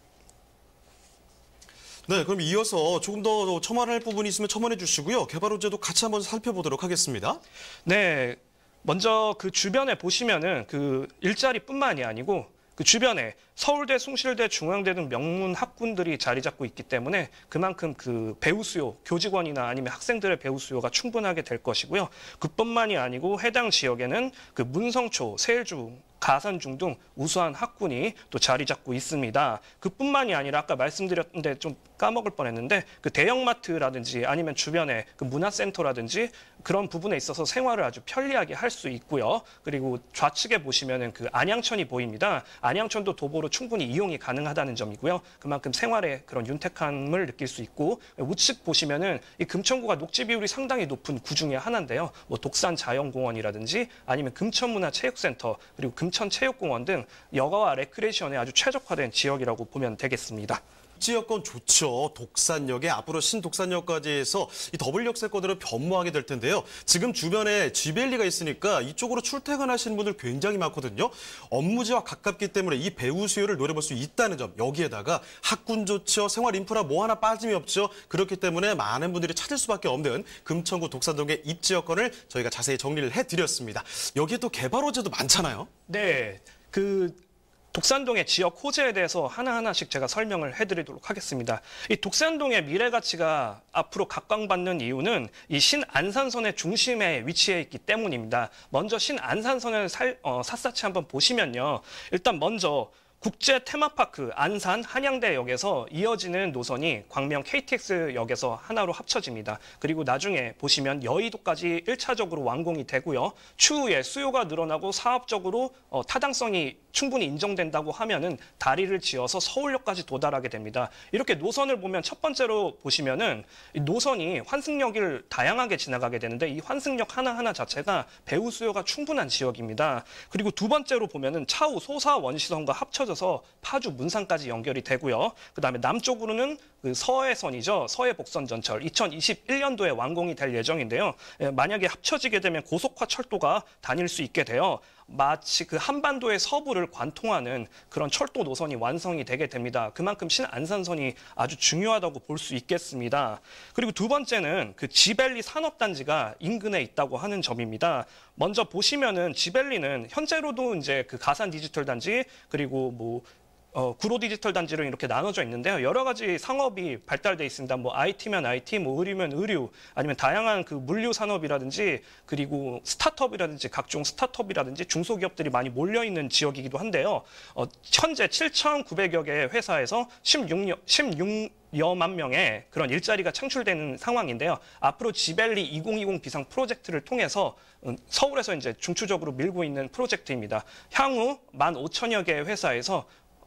네, 그럼 이어서 조금 더 첨언할 부분이 있으면 첨언해 주시고요. 개발 호재도 같이 한번 살펴보도록 하겠습니다. 네, 먼저 그 주변에 보시면은 그 일자리뿐만이 아니고 그 주변에 서울대, 숭실대, 중앙대 등 명문 학군들이 자리 잡고 있기 때문에 그만큼 그 배우 수요, 교직원이나 아니면 학생들의 배우 수요가 충분하게 될 것이고요. 그뿐만이 아니고 해당 지역에는 그 문성초, 세일중, 가산중 등 우수한 학군이 또 자리 잡고 있습니다. 그뿐만이 아니라 아까 말씀드렸는데 좀 까먹을 뻔했는데 그 대형마트라든지 아니면 주변에 그 문화센터라든지 그런 부분에 있어서 생활을 아주 편리하게 할 수 있고요. 그리고 좌측에 보시면은 그 안양천이 보입니다. 안양천도 도보로 충분히 이용이 가능하다는 점이고요. 그만큼 생활의 그런 윤택함을 느낄 수 있고 우측 보시면은 이 금천구가 녹지 비율이 상당히 높은 구 중에 하나인데요. 뭐 독산 자연공원이라든지 아니면 금천문화체육센터 그리고 금천체육공원 등 여가와 레크레이션에 아주 최적화된 지역이라고 보면 되겠습니다. 지역권 좋죠. 독산역에 앞으로 신독산역까지 해서 이 더블 역세권으로 변모하게 될 텐데요. 지금 주변에 지벨리가 있으니까 이쪽으로 출퇴근하시는 분들 굉장히 많거든요. 업무지와 가깝기 때문에 이 배우 수요를 노려볼 수 있다는 점. 여기에다가 학군 좋죠. 생활 인프라 뭐 하나 빠짐이 없죠. 그렇기 때문에 많은 분들이 찾을 수밖에 없는 금천구 독산동의 입지역권을 저희가 자세히 정리를 해드렸습니다. 여기에 또 개발 호재도 많잖아요. 네, 독산동의 지역 호재에 대해서 하나하나씩 제가 설명을 해드리도록 하겠습니다. 이 독산동의 미래 가치가 앞으로 각광받는 이유는 이 신안산선의 중심에 위치해 있기 때문입니다. 먼저 신안산선을 샅샅이 한번 보시면요. 일단 먼저 국제 테마파크 안산 한양대역에서 이어지는 노선이 광명 KTX역에서 하나로 합쳐집니다. 그리고 나중에 보시면 여의도까지 1차적으로 완공이 되고요. 추후에 수요가 늘어나고 사업적으로 타당성이 충분히 인정된다고 하면은 다리를 지어서 서울역까지 도달하게 됩니다. 이렇게 노선을 보면 첫 번째로 보시면은 이 노선이 환승역을 다양하게 지나가게 되는데 이 환승역 하나하나 자체가 배우 수요가 충분한 지역입니다. 그리고 두 번째로 보면은 차후 소사 원시선과 합쳐져서 파주 문산까지 연결이 되고요. 그다음에 남쪽으로는 그 서해선이죠. 서해 복선 전철 2021년도에 완공이 될 예정인데요. 만약에 합쳐지게 되면 고속화 철도가 다닐 수 있게 돼요. 마치 그 한반도의 서부를 관통하는 그런 철도 노선이 완성이 되게 됩니다. 그만큼 신안산선이 아주 중요하다고 볼 수 있겠습니다. 그리고 두 번째는 그 지벨리 산업단지가 인근에 있다고 하는 점입니다. 먼저 보시면은 지벨리는 현재로도 이제 그 가산 디지털 단지 그리고 구로 디지털 단지로 이렇게 나눠져 있는데요. 여러 가지 상업이 발달돼 있습니다. 뭐 IT면 IT, 뭐 의류면 의류, 아니면 다양한 그 물류 산업이라든지 그리고 스타트업이라든지 각종 스타트업이라든지 중소기업들이 많이 몰려 있는 지역이기도 한데요. 현재 7,900여 개의 회사에서 16여만 명의 그런 일자리가 창출되는 상황인데요. 앞으로 지벨리 2020 비상 프로젝트를 통해서 서울에서 이제 중추적으로 밀고 있는 프로젝트입니다. 향후 15,000여 개의 회사에서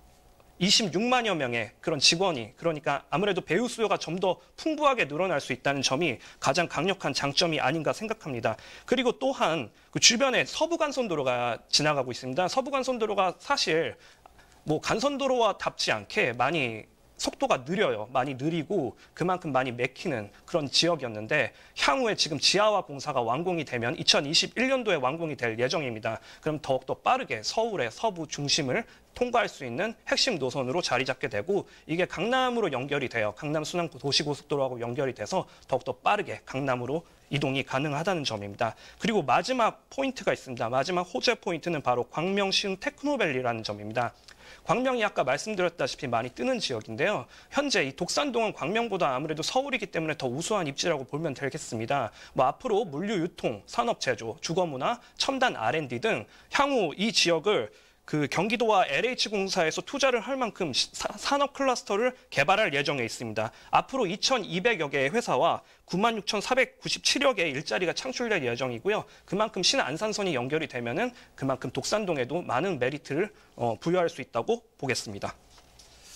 26만여 명의 그런 직원이 그러니까 아무래도 배우 수요가 좀 더 풍부하게 늘어날 수 있다는 점이 가장 강력한 장점이 아닌가 생각합니다. 그리고 또한 그 주변에 서부간선도로가 지나가고 있습니다. 서부간선도로가 사실 뭐 간선도로와 답지 않게 많이 속도가 느려요. 많이 느리고 그만큼 많이 막히는 그런 지역이었는데 향후에 지금 지하화 공사가 완공이 되면 2021년도에 완공이 될 예정입니다. 그럼 더욱더 빠르게 서울의 서부 중심을 통과할 수 있는 핵심 노선으로 자리 잡게 되고 이게 강남으로 연결이 돼요. 강남 순환 도시고속도로하고 연결이 돼서 더욱더 빠르게 강남으로 이동이 가능하다는 점입니다. 그리고 마지막 포인트가 있습니다. 마지막 호재 포인트는 바로 광명 시흥 테크노밸리라는 점입니다. 광명이 아까 말씀드렸다시피 많이 뜨는 지역인데요. 현재 이 독산동은 광명보다 아무래도 서울이기 때문에 더 우수한 입지라고 보면 되겠습니다. 앞으로 물류 유통, 산업 제조, 주거문화, 첨단 R&D 등 향후 이 지역을 그 경기도와 LH공사에서 투자를 할 만큼 산업 클러스터를 개발할 예정에 있습니다. 앞으로 2,200여 개의 회사와 96,497여 개의 일자리가 창출될 예정이고요. 그만큼 신안산선이 연결이 되면은 그만큼 독산동에도 많은 메리트를 부여할 수 있다고 보겠습니다.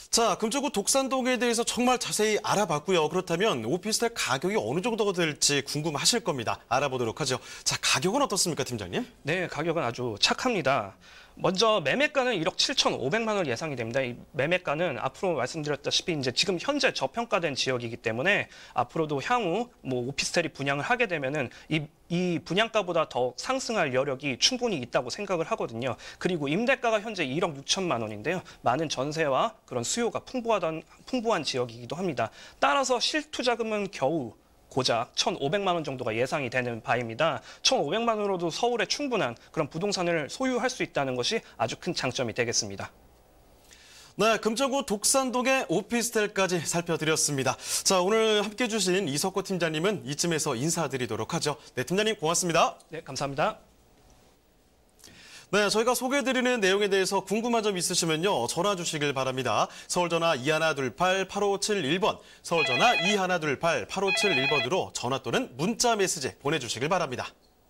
자, 금천구 독산동에 대해서 정말 자세히 알아봤고요. 그렇다면 오피스텔 가격이 어느 정도가 될지 궁금하실 겁니다. 알아보도록 하죠. 자, 가격은 어떻습니까, 팀장님? 네, 가격은 아주 착합니다. 먼저 매매가는 1억 7,500만 원 예상이 됩니다. 이 매매가는 앞으로 말씀드렸다시피 이제 지금 현재 저평가된 지역이기 때문에 앞으로도 향후 뭐 오피스텔이 분양을 하게 되면은 이 분양가보다 더 상승할 여력이 충분히 있다고 생각을 하거든요. 그리고 임대가가 현재 1억 6천만 원인데요. 많은 전세와 그런 수요가 풍부한 지역이기도 합니다. 따라서 실투자금은 겨우 고작 1,500만 원 정도가 예상이 되는 바입니다. 1,500만 원으로도 서울에 충분한 그런 부동산을 소유할 수 있다는 것이 아주 큰 장점이 되겠습니다. 네, 금천구 독산동의 오피스텔까지 살펴드렸습니다. 자, 오늘 함께해 주신 이석호 팀장님은 이쯤에서 인사드리도록 하죠. 네, 팀장님 고맙습니다. 네, 감사합니다. 네, 저희가 소개해드리는 내용에 대해서 궁금한 점 있으시면요. 전화 주시길 바랍니다. 서울전화 2128-8571번, 서울전화 2128-8571번으로 전화 또는 문자 메시지 보내주시길 바랍니다.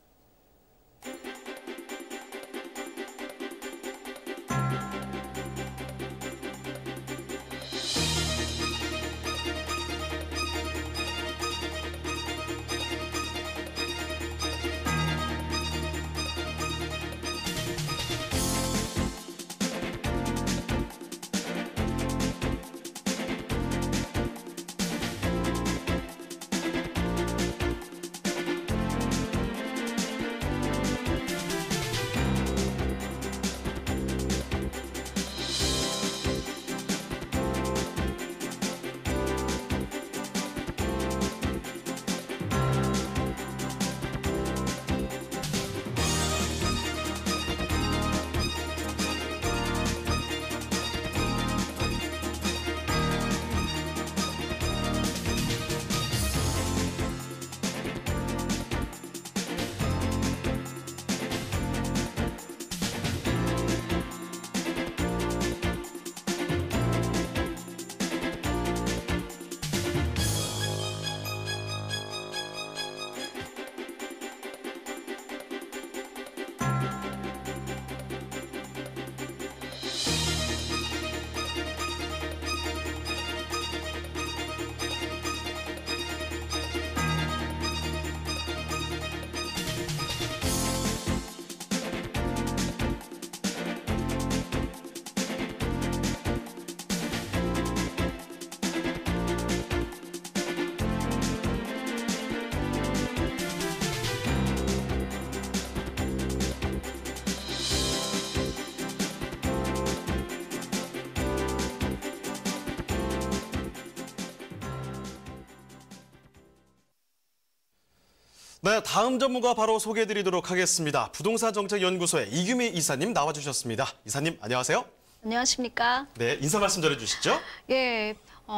네, 다음 전문가 바로 소개해드리도록 하겠습니다. 부동산정책연구소의 이규미 이사님 나와주셨습니다. 이사님 안녕하세요. 안녕하십니까? 네, 인사 말씀 전해주시죠. 예,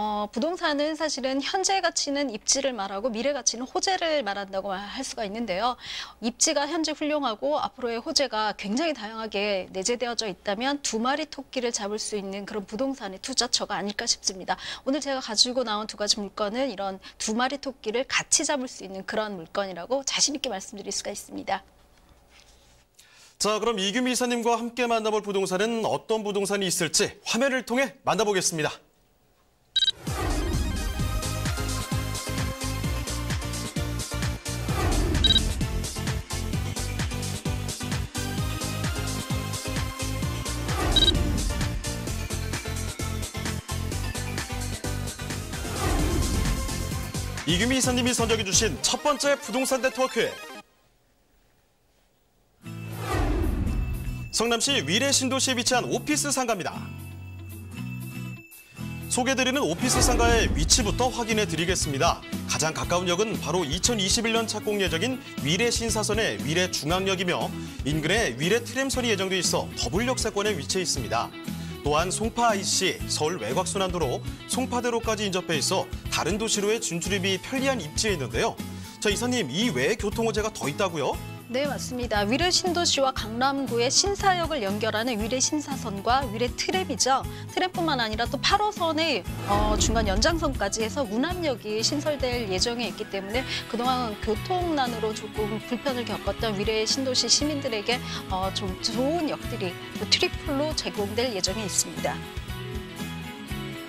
부동산은 사실은 현재 가치는 입지를 말하고 미래 가치는 호재를 말한다고 할 수가 있는데요. 입지가 현재 훌륭하고 앞으로의 호재가 굉장히 다양하게 내재되어져 있다면 두 마리 토끼를 잡을 수 있는 그런 부동산의 투자처가 아닐까 싶습니다. 오늘 제가 가지고 나온 두 가지 물건은 이런 두 마리 토끼를 같이 잡을 수 있는 그런 물건이라고 자신 있게 말씀드릴 수가 있습니다. 자, 그럼 이규미 이사님과 함께 만나볼 부동산은 어떤 부동산이 있을지 화면을 통해 만나보겠습니다. 이규미 이사님이 선정해 주신 첫 번째 부동산 네트워크. 성남시 위례 신도시에 위치한 오피스 상가입니다. 소개드리는 오피스 상가의 위치부터 확인해 드리겠습니다. 가장 가까운 역은 바로 2021년 착공 예정인 위례 신사선의 위례 중앙역이며 인근에 위례 트램선이 예정돼 있어 더블역세권에 위치해 있습니다. 또한 송파 IC, 서울 외곽순환도로 송파대로까지 인접해 있어 다른 도시로의 진출입이 편리한 입지에 있는데요. 자, 이사님, 이 외에 교통호재가 더 있다고요? 네, 맞습니다. 위례 신도시와 강남구의 신사역을 연결하는 위례 신사선과 위례 트램이죠. 트램뿐만 아니라 또 8호선의 중간 연장선까지 해서 문암역이 신설될 예정에 있기 때문에 그동안 교통난으로 조금 불편을 겪었던 위례 신도시 시민들에게 좀 좋은 역들이 또 트리플로 제공될 예정에 있습니다.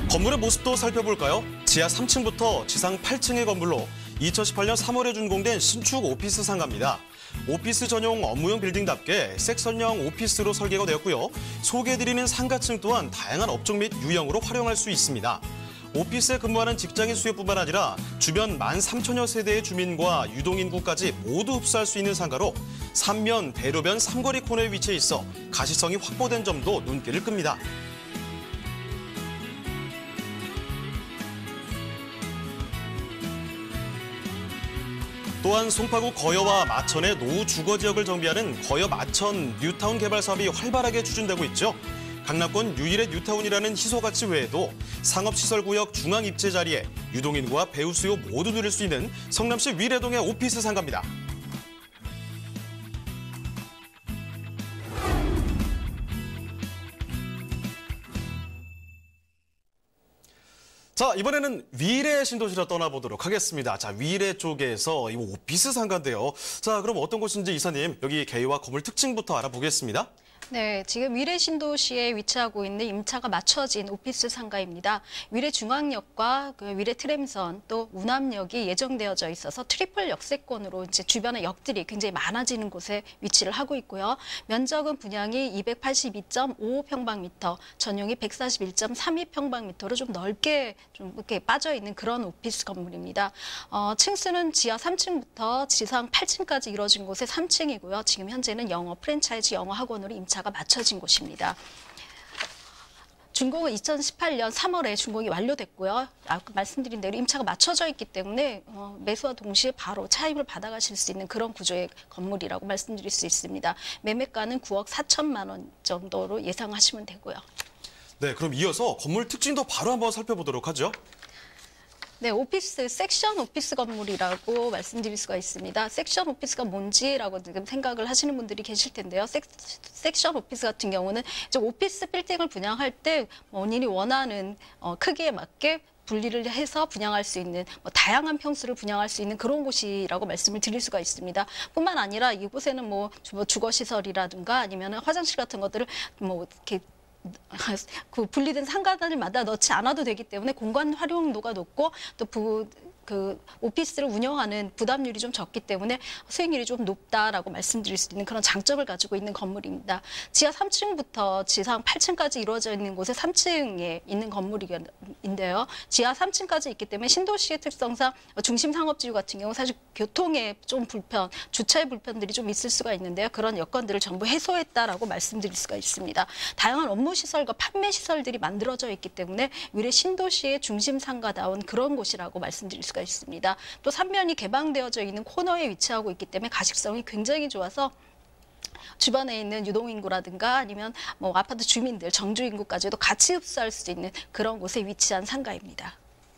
건물의 모습도 살펴볼까요? 지하 3층부터 지상 8층의 건물로 2018년 3월에 준공된 신축 오피스 상가입니다. 오피스 전용 업무용 빌딩답게 섹션형 오피스로 설계가 되었고요. 소개해드리는 상가층 또한 다양한 업종 및 유형으로 활용할 수 있습니다. 오피스에 근무하는 직장인 수요뿐만 아니라 주변 13,000여 세대의 주민과 유동인구까지 모두 흡수할 수 있는 상가로 삼면, 대로변, 삼거리 코너에 위치해 있어 가시성이 확보된 점도 눈길을 끕니다. 또한 송파구 거여와 마천의 노후 주거 지역을 정비하는 거여 마천 뉴타운 개발 사업이 활발하게 추진되고 있죠. 강남권 유일의 뉴타운이라는 희소가치 외에도 상업시설구역 중앙 입지 자리에 유동인구와 배우 수요 모두 누릴 수 있는 성남시 위례동의 오피스 상가입니다. 자, 이번에는 위례 신도시로 떠나보도록 하겠습니다. 자, 위례 쪽에서 이 오피스 상가인데요. 자, 그럼 어떤 곳인지 이사님, 여기 개요와 건물 특징부터 알아보겠습니다. 네, 지금 위례 신도시에 위치하고 있는 임차가 맞춰진 오피스 상가입니다. 위례 중앙역과 위례 트램선 또 운암역이 예정되어져 있어서 트리플 역세권으로 이제 주변의 역들이 굉장히 많아지는 곳에 위치를 하고 있고요. 면적은 분양이 282.55평방미터, 전용이 141.32평방미터로 좀 넓게 좀 이렇게 빠져 있는 그런 오피스 건물입니다. 층수는 지하 3층부터 지상 8층까지 이루어진 곳에 3층이고요. 지금 현재는 영어 프랜차이즈 영어 학원으로 임차가 맞춰진 곳입니다. 준공은 2018년 3월에 준공이 완료됐고요. 아까 말씀드린 대로 임차가 맞춰져 있기 때문에 매수와 동시에 바로 차입을 받아가실 수 있는 그런 구조의 건물이라고 말씀드릴 수 있습니다. 매매가는 9억 4천만 원 정도로 예상하시면 되고요. 네, 그럼 이어서 건물 특징도 바로 한번 살펴보도록 하죠. 네, 오피스, 섹션 오피스 건물이라고 말씀드릴 수가 있습니다. 섹션 오피스가 뭔지라고 지금 생각을 하시는 분들이 계실 텐데요. 섹션 오피스 같은 경우는 이제 오피스 빌딩을 분양할 때 본인이 원하는 크기에 맞게 분리를 해서 분양할 수 있는 다양한 평수를 분양할 수 있는 그런 곳이라고 말씀을 드릴 수가 있습니다. 뿐만 아니라 이곳에는 주거시설이라든가 아니면 화장실 같은 것들을 이렇게 그 분리된 상가들마다 넣지 않아도 되기 때문에 공간 활용도가 높고 또 오피스를 운영하는 부담률이 좀 적기 때문에 수익률이 좀 높다라고 말씀드릴 수 있는 그런 장점을 가지고 있는 건물입니다. 지하 3층부터 지상 8층까지 이루어져 있는 곳에 3층에 있는 건물인데요. 지하 3층까지 있기 때문에 신도시의 특성상 중심 상업지구 같은 경우 사실 교통에 좀 주차의 불편들이 좀 있을 수가 있는데요. 그런 여건들을 전부 해소했다라고 말씀드릴 수가 있습니다. 다양한 업무 시설과 판매 시설들이 만들어져 있기 때문에 위례 신도시의 중심 상가다운 그런 곳이라고 말씀드릴 수가 있습니다. 또 삼면이 개방되어져 있는 코너에 위치하고 있기 때문에 가식성이 굉장히 좋아서 주변에 있는 유동인구라든가 아니면 아파트 주민들, 정주인구까지도 같이 흡수할 수 있는 그런 곳에 위치한 상가입니다.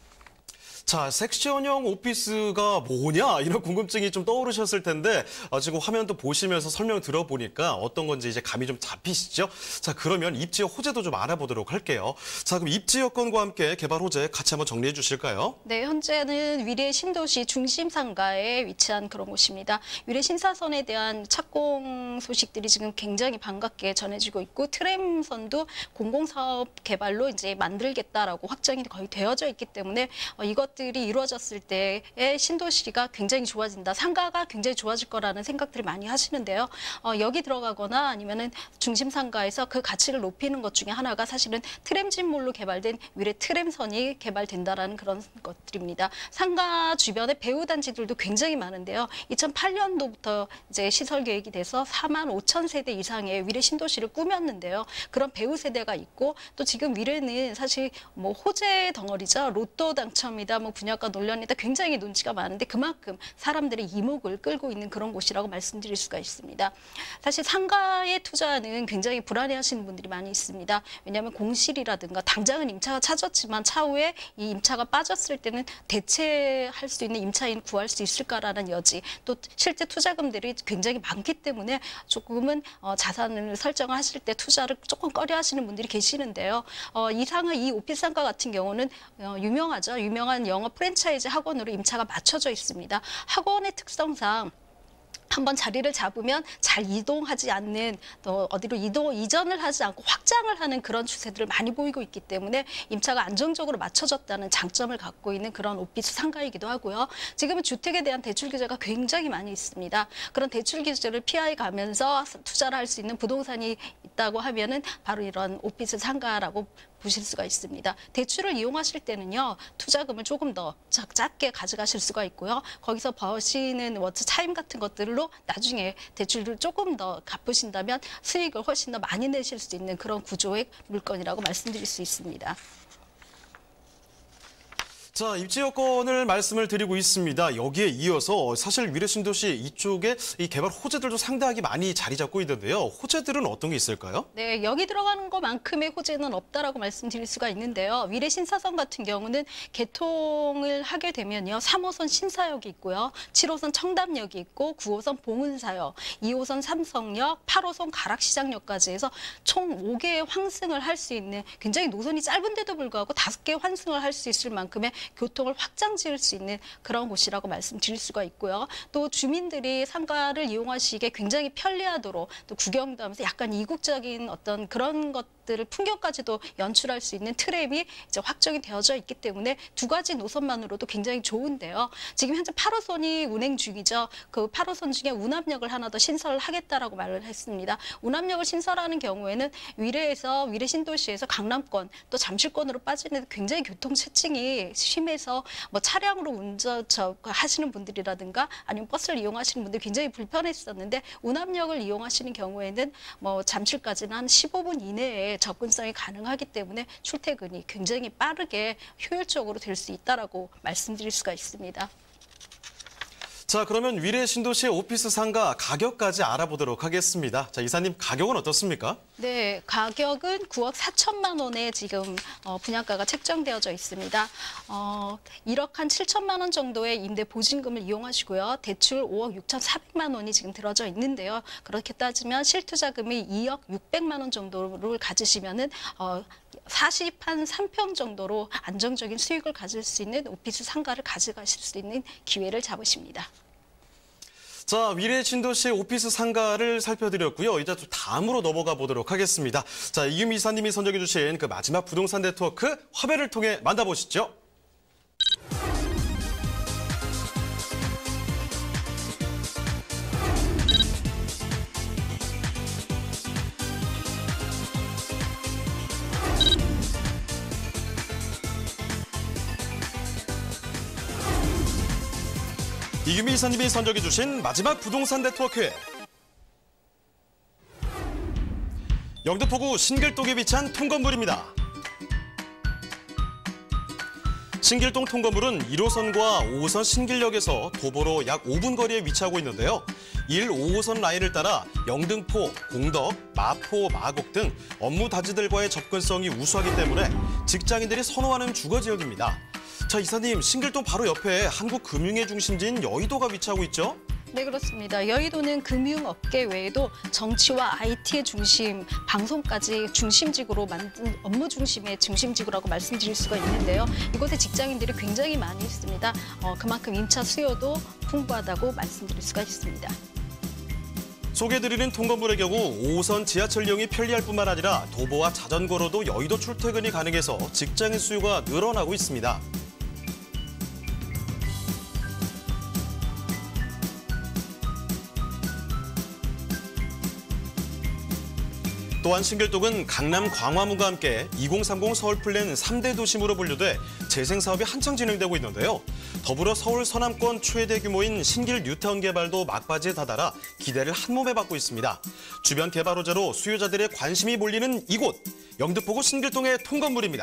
자, 섹션형 오피스가 뭐냐 이런 궁금증이 좀 떠오르셨을 텐데 지금 화면도 보시면서 설명 들어보니까 어떤 건지 이제 감이 좀 잡히시죠? 자, 그러면 입지역 호재도 좀 알아보도록 할게요. 자, 그럼 입지 여건과 함께 개발 호재 같이 한번 정리해 주실까요? 네, 현재는 위례 신도시 중심 상가에 위치한 그런 곳입니다. 위례 신사선에 대한 착공 소식들이 지금 굉장히 반갑게 전해지고 있고 트램선도 공공사업 개발로 이제 만들겠다라고 확정이 거의 되어져 있기 때문에 이것들이 이루어졌을 때의 신도시가 굉장히 좋아진다. 상가가 굉장히 좋아질 거라는 생각들을 많이 하시는데요. 여기 들어가거나 아니면은 중심 상가에서 그 가치를 높이는 것 중에 하나가 사실은 트램진몰로 개발된 위례 트램선이 개발된다라는 그런 것들입니다. 상가 주변에 배후 단지들도 굉장히 많은데요. 2008년도부터 이제 시설 계획이 돼서 4만 5천 세대 이상의 위례 신도시를 꾸몄는데요. 그런 배후 세대가 있고 또 지금 위례는 사실 호재 덩어리죠. 로또 당첨이다, 분양가 논란이다 굉장히 논지가 많은데 그만큼 사람들의 이목을 끌고 있는 그런 곳이라고 말씀드릴 수가 있습니다. 사실 상가에 투자는 굉장히 불안해하시는 분들이 많이 있습니다. 왜냐하면 공실이라든가 당장은 임차가 찾았지만 차후에 이 임차가 빠졌을 때는 대체할 수 있는 임차인 구할 수 있을까라는 여지, 또 실제 투자금들이 굉장히 많기 때문에 조금은 자산을 설정하실 때 투자를 조금 꺼려하시는 분들이 계시는데요. 이 오피스 상가 같은 경우는 유명하죠. 유명한 영어 프랜차이즈 학원으로 임차가 맞춰져 있습니다. 학원의 특성상 한번 자리를 잡으면 잘 이동하지 않는, 또 어디로 이전을 하지 않고 확장을 하는 그런 추세들을 많이 보이고 있기 때문에 임차가 안정적으로 맞춰졌다는 장점을 갖고 있는 그런 오피스 상가이기도 하고요. 지금은 주택에 대한 대출 규제가 굉장히 많이 있습니다. 그런 대출 규제를 피해 가면서 투자를 할 수 있는 부동산이 있다고 하면은 바로 이런 오피스 상가라고 보실 수가 있습니다. 대출을 이용하실 때는요, 투자금을 조금 더 작게 가져가실 수가 있고요. 거기서 버시는 워처 차임 같은 것들로 나중에 대출을 조금 더 갚으신다면 수익을 훨씬 더 많이 내실 수 있는 그런 구조의 물건이라고 말씀드릴 수 있습니다. 자, 입지 여건을 말씀을 드리고 있습니다. 여기에 이어서 사실 위례신도시 이쪽에 이 개발 호재들도 상당히 많이 자리 잡고 있는데요. 호재들은 어떤 게 있을까요? 네, 여기 들어가는 것만큼의 호재는 없다라고 말씀드릴 수가 있는데요. 위례 신사선 같은 경우는 개통을 하게 되면요, 3호선 신사역이 있고요, 7호선 청담역이 있고, 9호선 봉은사역, 2호선 삼성역, 8호선 가락시장역까지 해서 총 5개의 환승을 할 수 있는, 굉장히 노선이 짧은데도 불구하고 5개의 환승을 할 수 있을 만큼의 교통을 확장 지을 수 있는 그런 곳이라고 말씀드릴 수가 있고요. 또 주민들이 상가를 이용하시기에 굉장히 편리하도록, 또 구경도 하면서 약간 이국적인 어떤 그런 것들을 풍경까지도 연출할 수 있는 트램이 이제 확정이 되어져 있기 때문에 두 가지 노선만으로도 굉장히 좋은데요. 지금 현재 8호선이 운행 중이죠. 그 8호선 중에 운암역을 하나 더 신설을 하겠다라고 말을 했습니다. 운암역을 신설하는 경우에는 위례 신도시에서 강남권 또 잠실권으로 빠지는 굉장히 교통체증이 심해서 뭐 차량으로 운전 하시는 분들이라든가 아니면 버스를 이용하시는 분들이 굉장히 불편했었는데, 운암역을 이용하시는 경우에는 뭐 잠실까지는 한 15분 이내에 접근성이 가능하기 때문에 출퇴근이 굉장히 빠르게 효율적으로 될 수 있다라고 말씀드릴 수가 있습니다. 자, 그러면 위례 신도시의 오피스 상가 가격까지 알아보도록 하겠습니다. 자, 이사님, 가격은 어떻습니까? 네, 가격은 9억 4천만 원에 지금 분양가가 책정되어져 있습니다. 1억 한 7천만 원 정도의 임대 보증금을 이용하시고요. 대출 5억 6,400만 원이 지금 들어져 있는데요. 그렇게 따지면 실투자금이 2억 600만 원 정도를 가지시면은 43평 정도로 안정적인 수익을 가질 수 있는 오피스 상가를 가져가실 수 있는 기회를 잡으십니다. 자, 위례 신도시의 오피스 상가를 살펴드렸고요. 이제 또 다음으로 넘어가 보도록 하겠습니다. 자, 이규미 이사님이 선정해 주신 그 마지막 부동산 네트워크 화배를 통해 만나보시죠. 이규미 이사님이 선정해 주신 마지막 부동산 네트워크. 영등포구 신길동에 위치한 통건물입니다. 신길동 통건물은 1호선과 5호선 신길역에서 도보로 약 5분 거리에 위치하고 있는데요. 1, 5호선 라인을 따라 영등포, 공덕, 마포, 마곡 등 업무 다지들과의 접근성이 우수하기 때문에 직장인들이 선호하는 주거지역입니다. 자, 이사님, 신길동 바로 옆에 한국 금융의 중심지인 여의도가 위치하고 있죠? 네, 그렇습니다. 여의도는 금융업계 외에도 정치와 IT의 중심, 방송까지 중심지구로 만든 업무 중심의 중심지구라고 말씀드릴 수가 있는데요. 이곳에 직장인들이 굉장히 많이 있습니다. 그만큼 임차 수요도 풍부하다고 말씀드릴 수가 있습니다. 소개해드리는 통건물의 경우 5호선 지하철 이용이 편리할 뿐만 아니라 도보와 자전거로도 여의도 출퇴근이 가능해서 직장인 수요가 늘어나고 있습니다. 또한 신길동은 강남 광화문과 함께 2030 서울 플랜 3대 도심으로 분류돼 재생 사업이 한창 진행되고 있는데요. 더불어 서울 서남권 최대 규모인 신길 뉴타운 개발도 막바지에 다다라 기대를 한몸에 받고 있습니다. 주변 개발 호재로 수요자들의 관심이 몰리는 이곳, 영등포구 신길동의 통건물입니다.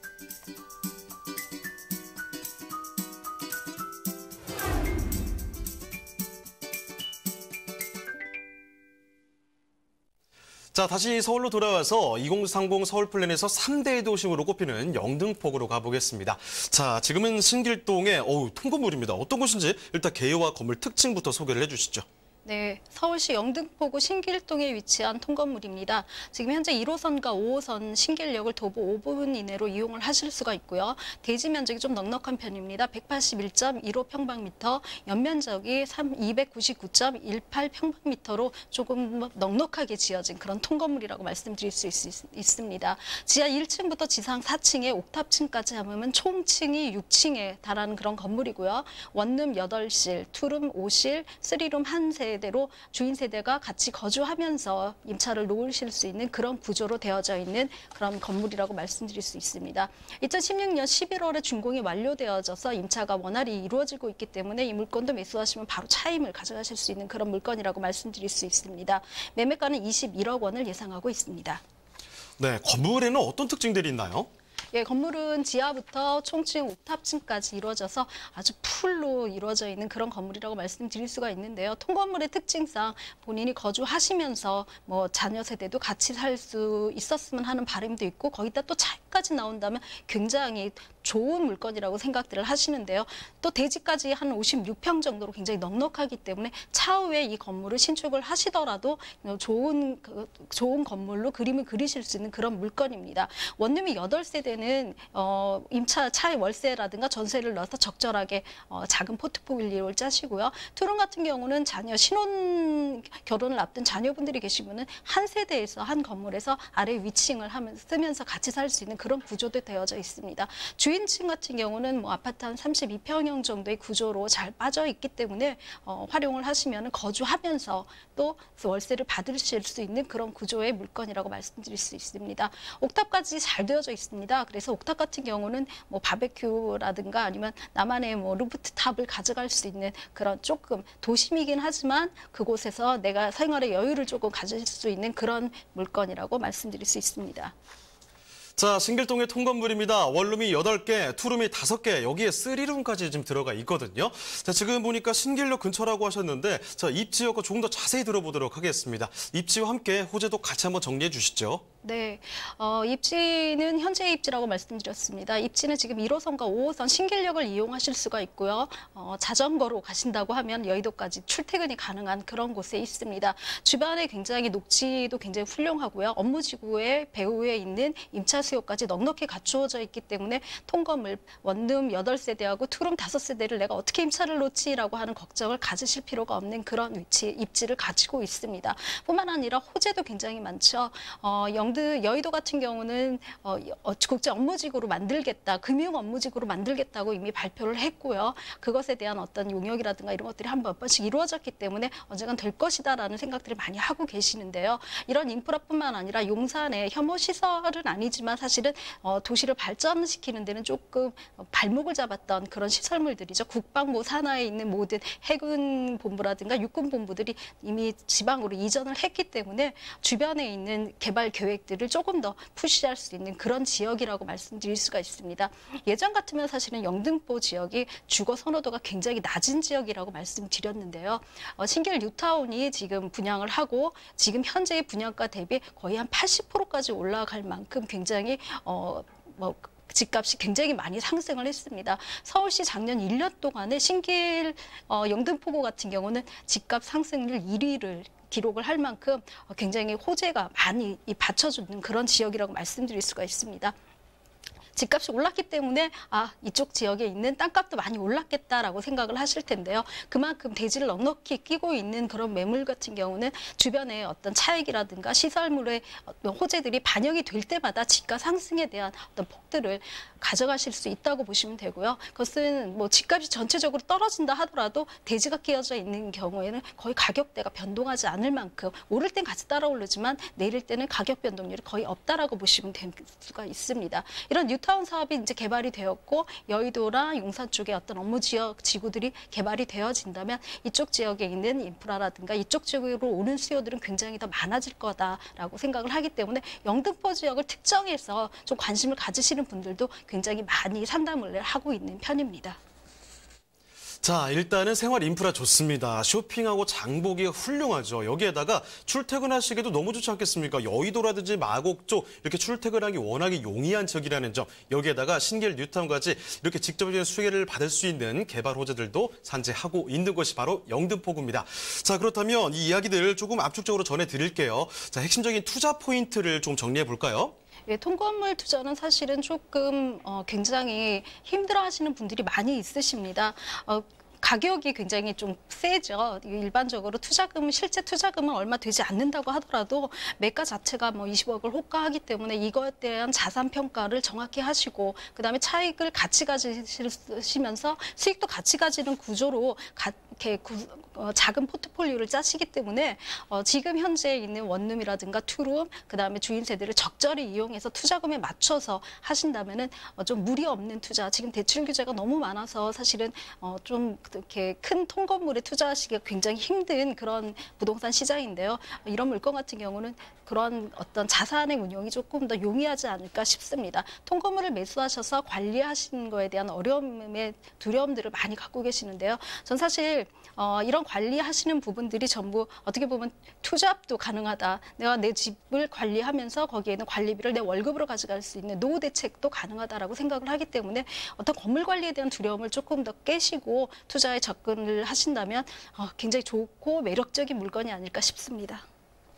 자, 다시 서울로 돌아와서 2030 서울 플랜에서 3대 도심으로 꼽히는 영등포구로 가보겠습니다. 자, 지금은 신길동의 통건물입니다. 어떤 곳인지 일단 개요와 건물 특징부터 소개를 해주시죠. 네, 서울시 영등포구 신길동에 위치한 통건물입니다. 지금 현재 1호선과 5호선 신길역을 도보 5분 이내로 이용을 하실 수가 있고요. 대지 면적이 좀 넉넉한 편입니다. 181.15평방미터, 연면적이 299.18평방미터로 조금 넉넉하게 지어진 그런 통건물이라고 말씀드릴 수 있습니다. 지하 1층부터 지상 4층에 옥탑층까지 하면 총층이 6층에 달하는 그런 건물이고요. 원룸 8실, 투룸 5실, 3룸 1세대로 주인 세대가 같이 거주하면서 임차를 놓으실 수 있는 그런 구조로 되어져 있는 그런 건물이라고 말씀드릴 수 있습니다. 2016년 11월에 준공이 완료되어져서 임차가 원활히 이루어지고 있기 때문에 이 물건도 매수하시면 바로 차임을 가져가실 수 있는 그런 물건이라고 말씀드릴 수 있습니다. 매매가는 21억 원을 예상하고 있습니다. 네, 건물에는 어떤 특징들이 있나요? 예, 건물은 지하부터 총층, 옥탑층까지 이루어져서 아주 풀로 이루어져 있는 그런 건물이라고 말씀드릴 수가 있는데요. 통건물의 특징상 본인이 거주하시면서 뭐 자녀 세대도 같이 살 수 있었으면 하는 바람도 있고 거기다 또 차이까지 나온다면 굉장히 좋은 물건이라고 생각들을 하시는데요. 또 대지까지 한 56평 정도로 굉장히 넉넉하기 때문에 차후에 이 건물을 신축을 하시더라도 좋은 건물로 그림을 그리실 수 있는 그런 물건입니다. 원룸이 8세대는 임차 차의 월세라든가 전세를 넣어서 적절하게 작은 포트폴리오를 짜시고요. 투룸 같은 경우는 자녀 신혼 결혼을 앞둔 자녀분들이 계시면은 한 세대에서 한 건물에서 아래 위층을 쓰면서 같이 살 수 있는 그런 구조도 되어져 있습니다. 주인층 같은 경우는 뭐 아파트 한 32평형 정도의 구조로 잘 빠져 있기 때문에 활용을 하시면 거주하면서 또 월세를 받으실 수 있는 그런 구조의 물건이라고 말씀드릴 수 있습니다. 옥탑까지 잘 되어져 있습니다. 그래서 옥탑 같은 경우는 뭐 바베큐라든가 아니면 나만의 뭐 루프탑을 가져갈 수 있는 그런 조금 도심이긴 하지만 그곳에서 내가 생활의 여유를 조금 가질 수 있는 그런 물건이라고 말씀드릴 수 있습니다. 자, 신길동의 통건물입니다. 원룸이 8개, 투룸이 5개, 여기에 3룸까지 지금 들어가 있거든요. 자, 지금 보니까 신길역 근처라고 하셨는데, 자, 입지역과 조금 더 자세히 들어보도록 하겠습니다. 입지와 함께 호재도 같이 한번 정리해 주시죠. 네, 입지는 현재 입지라고 말씀드렸습니다. 입지는 지금 1호선과 5호선 신길역을 이용하실 수가 있고요. 자전거로 가신다고 하면 여의도까지 출퇴근이 가능한 그런 곳에 있습니다. 주변에 굉장히 녹지도 굉장히 훌륭하고요. 업무지구의 배후에 있는 임차 수요까지 넉넉히 갖추어져 있기 때문에 통건물 원룸 8세대하고 투룸 5세대를 내가 어떻게 임차를 놓지라고 하는 걱정을 가지실 필요가 없는 그런 입지를 가지고 있습니다. 뿐만 아니라 호재도 굉장히 많죠. 여의도 같은 경우는 국제 업무지구로 만들겠다, 금융 업무지구로 만들겠다고 이미 발표를 했고요. 그것에 대한 어떤 용역이라든가 이런 것들이 몇 번씩 이루어졌기 때문에 언젠간 될 것이다라는 생각들을 많이 하고 계시는데요. 이런 인프라뿐만 아니라 용산의 혐오 시설은 아니지만 사실은 도시를 발전시키는 데는 조금 발목을 잡았던 그런 시설물들이죠. 국방부 산하에 있는 모든 해군 본부라든가 육군 본부들이 이미 지방으로 이전을 했기 때문에 주변에 있는 개발 계획들을 조금 더 푸시할 수 있는 그런 지역이라고 말씀드릴 수가 있습니다. 예전 같으면 사실은 영등포 지역이 주거 선호도가 굉장히 낮은 지역이라고 말씀드렸는데요. 신길 뉴타운이 지금 분양을 하고 지금 현재의 분양가 대비 거의 한 80%까지 올라갈 만큼 굉장히 집값이 굉장히 많이 상승을 했습니다. 서울시 작년 1년 동안에 신길 영등포구 같은 경우는 집값 상승률 1위를 기록을 할 만큼 굉장히 호재가 많이 받쳐주는 그런 지역이라고 말씀드릴 수가 있습니다. 집값이 올랐기 때문에 이쪽 지역에 있는 땅값도 많이 올랐겠다라고 생각을 하실 텐데요. 그만큼 대지를 넉넉히 끼고 있는 그런 매물 같은 경우는 주변에 어떤 차익이라든가 시설물의 호재들이 반영이 될 때마다 집가 상승에 대한 어떤 폭들을 가져가실 수 있다고 보시면 되고요. 그것은 뭐 집값이 전체적으로 떨어진다 하더라도 대지가 끼어져 있는 경우에는 거의 가격대가 변동하지 않을 만큼 오를 땐 같이 따라오르지만 내릴 때는 가격 변동률이 거의 없다라고 보시면 될 수가 있습니다. 이런 뉴타운 사업이 이제 개발이 되었고 여의도나 용산 쪽에 어떤 업무 지역 지구들이 개발이 되어진다면 이쪽 지역에 있는 인프라라든가 이쪽 지역으로 오는 수요들은 굉장히 더 많아질 거다라고 생각을 하기 때문에 영등포 지역을 특정해서 좀 관심을 가지시는 분들도 굉장히 많이 상담을 하고 있는 편입니다. 자, 일단은 생활 인프라 좋습니다. 쇼핑하고 장보기가 훌륭하죠. 여기에다가 출퇴근하시기도 너무 좋지 않겠습니까? 여의도라든지 마곡 쪽 이렇게 출퇴근하기 워낙에 용이한 지역이라는 점. 여기에다가 신길 뉴타운까지 이렇게 직접적인 수혜를 받을 수 있는 개발 호재들도 산재하고 있는 것이 바로 영등포구입니다. 자, 그렇다면 이 이야기들 조금 압축적으로 전해드릴게요. 자, 핵심적인 투자 포인트를 좀 정리해 볼까요? 예, 통건물 투자는 사실은 조금 굉장히 힘들어하시는 분들이 많이 있으십니다. 가격이 굉장히 좀 세죠. 일반적으로 투자금, 실제 투자금은 얼마 되지 않는다고 하더라도 매가 자체가 뭐 20억을 호가하기 때문에 이거에 대한 자산 평가를 정확히 하시고 그다음에 차익을 같이 가지시면서 수익도 같이 가지는 구조로 이렇게 작은 포트폴리오를 짜시기 때문에 지금 현재 있는 원룸이라든가 투룸, 그다음에 주인 세대를 적절히 이용해서 투자금에 맞춰서 하신다면은 좀 무리 없는 투자. 지금 대출 규제가 너무 많아서 사실은 좀 이렇게 큰 통건물에 투자하시기가 굉장히 힘든 그런 부동산 시장인데요. 이런 물건 같은 경우는 그런 어떤 자산의 운용이 조금 더 용이하지 않을까 싶습니다. 통건물을 매수하셔서 관리하시는 거에 대한 어려움의 두려움들을 많이 갖고 계시는데요. 전 사실 이런 관리하시는 부분들이 전부 어떻게 보면 투잡도 가능하다. 내가 내 집을 관리하면서 거기에는 관리비를 내 월급으로 가져갈 수 있는 노후 대책도 가능하다라고 생각을 하기 때문에 어떤 건물 관리에 대한 두려움을 조금 더 깨시고 투자에 접근을 하신다면 굉장히 좋고 매력적인 물건이 아닐까 싶습니다.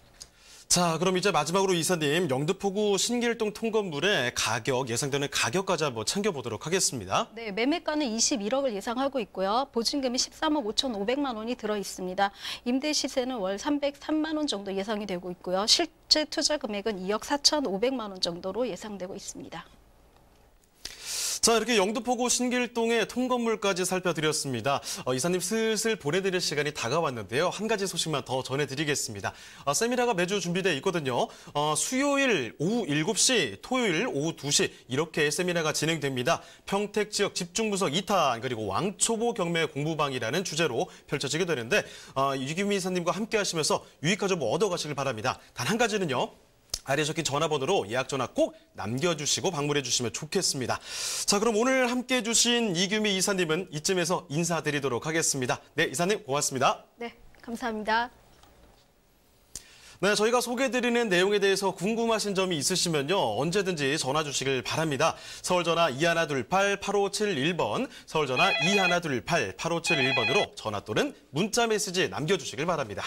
자, 그럼 이제 마지막으로 이사님, 영등포구 신길동 통건물의 가격, 예상되는 가격까지 한번 챙겨보도록 하겠습니다. 네, 매매가는 21억을 예상하고 있고요. 보증금이 13억 5,500만 원이 들어 있습니다. 임대 시세는 월 303만 원 정도 예상이 되고 있고요. 실제 투자 금액은 2억 4,500만 원 정도로 예상되고 있습니다. 자, 이렇게 영등포구 신길동의 통건물까지 살펴드렸습니다. 이사님 슬슬 보내드릴 시간이 다가왔는데요. 한 가지 소식만 더 전해드리겠습니다. 세미나가 매주 준비되어 있거든요. 수요일 오후 7시, 토요일 오후 2시 이렇게 세미나가 진행됩니다. 평택 지역 집중분석 2탄 그리고 왕초보 경매 공부방이라는 주제로 펼쳐지게 되는데 유기미 이사님과 함께 하시면서 유익한 정보 얻어가시길 바랍니다. 단 한 가지는요. 아래에 적힌 전화번호로 예약 전화 꼭 남겨주시고 방문해 주시면 좋겠습니다. 자, 그럼 오늘 함께해 주신 이규미 이사님은 이쯤에서 인사드리도록 하겠습니다. 네, 이사님 고맙습니다. 네, 감사합니다. 네, 저희가 소개해드리는 내용에 대해서 궁금하신 점이 있으시면요. 언제든지 전화 주시길 바랍니다. 서울전화 2128-8571번, 서울전화 2128-8571번으로 전화 또는 문자 메시지 남겨주시길 바랍니다.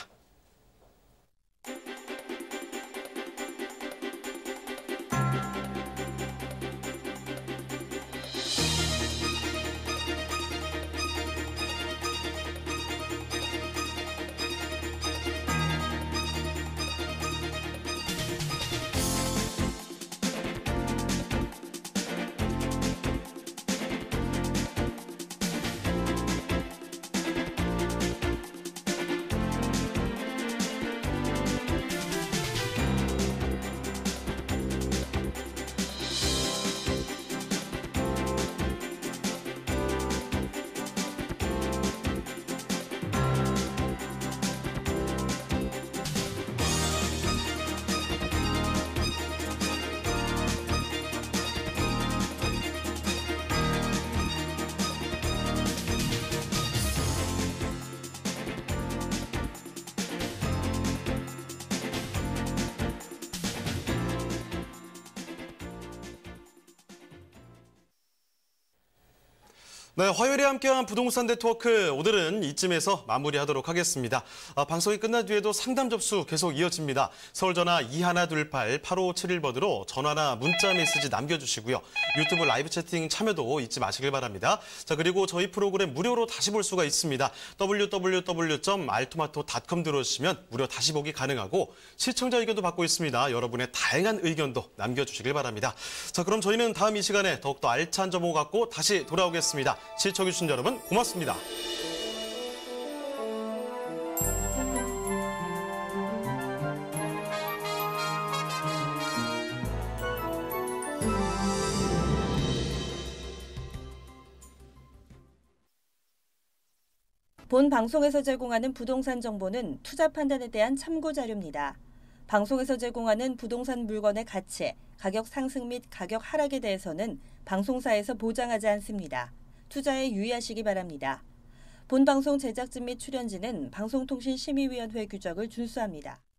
네, 화요일에 함께한 부동산 네트워크 오늘은 이쯤에서 마무리하도록 하겠습니다. 방송이 끝난 뒤에도 상담 접수 계속 이어집니다. 서울전화 2128-8571번으로 전화나 문자 메시지 남겨주시고요. 유튜브 라이브 채팅 참여도 잊지 마시길 바랍니다. 자, 그리고 저희 프로그램 무료로 다시 볼 수가 있습니다. www.altomato.com 들어오시면 무료 다시 보기 가능하고 시청자 의견도 받고 있습니다. 여러분의 다양한 의견도 남겨주시길 바랍니다. 자, 그럼 저희는 다음 이 시간에 더욱더 알찬 정보 갖고 다시 돌아오겠습니다. 시청해주신 여러분 고맙습니다. 본 방송에서 제공하는 부동산 정보는 투자 판단에 대한 참고 자료입니다. 방송에서 제공하는 부동산 물건의 가치, 가격 상승 및 가격 하락에 대해서는 방송사에서 보장하지 않습니다. 투자에 유의하시기 바랍니다. 본 방송 제작진 및 출연진은 방송통신심의위원회 규정을 준수합니다.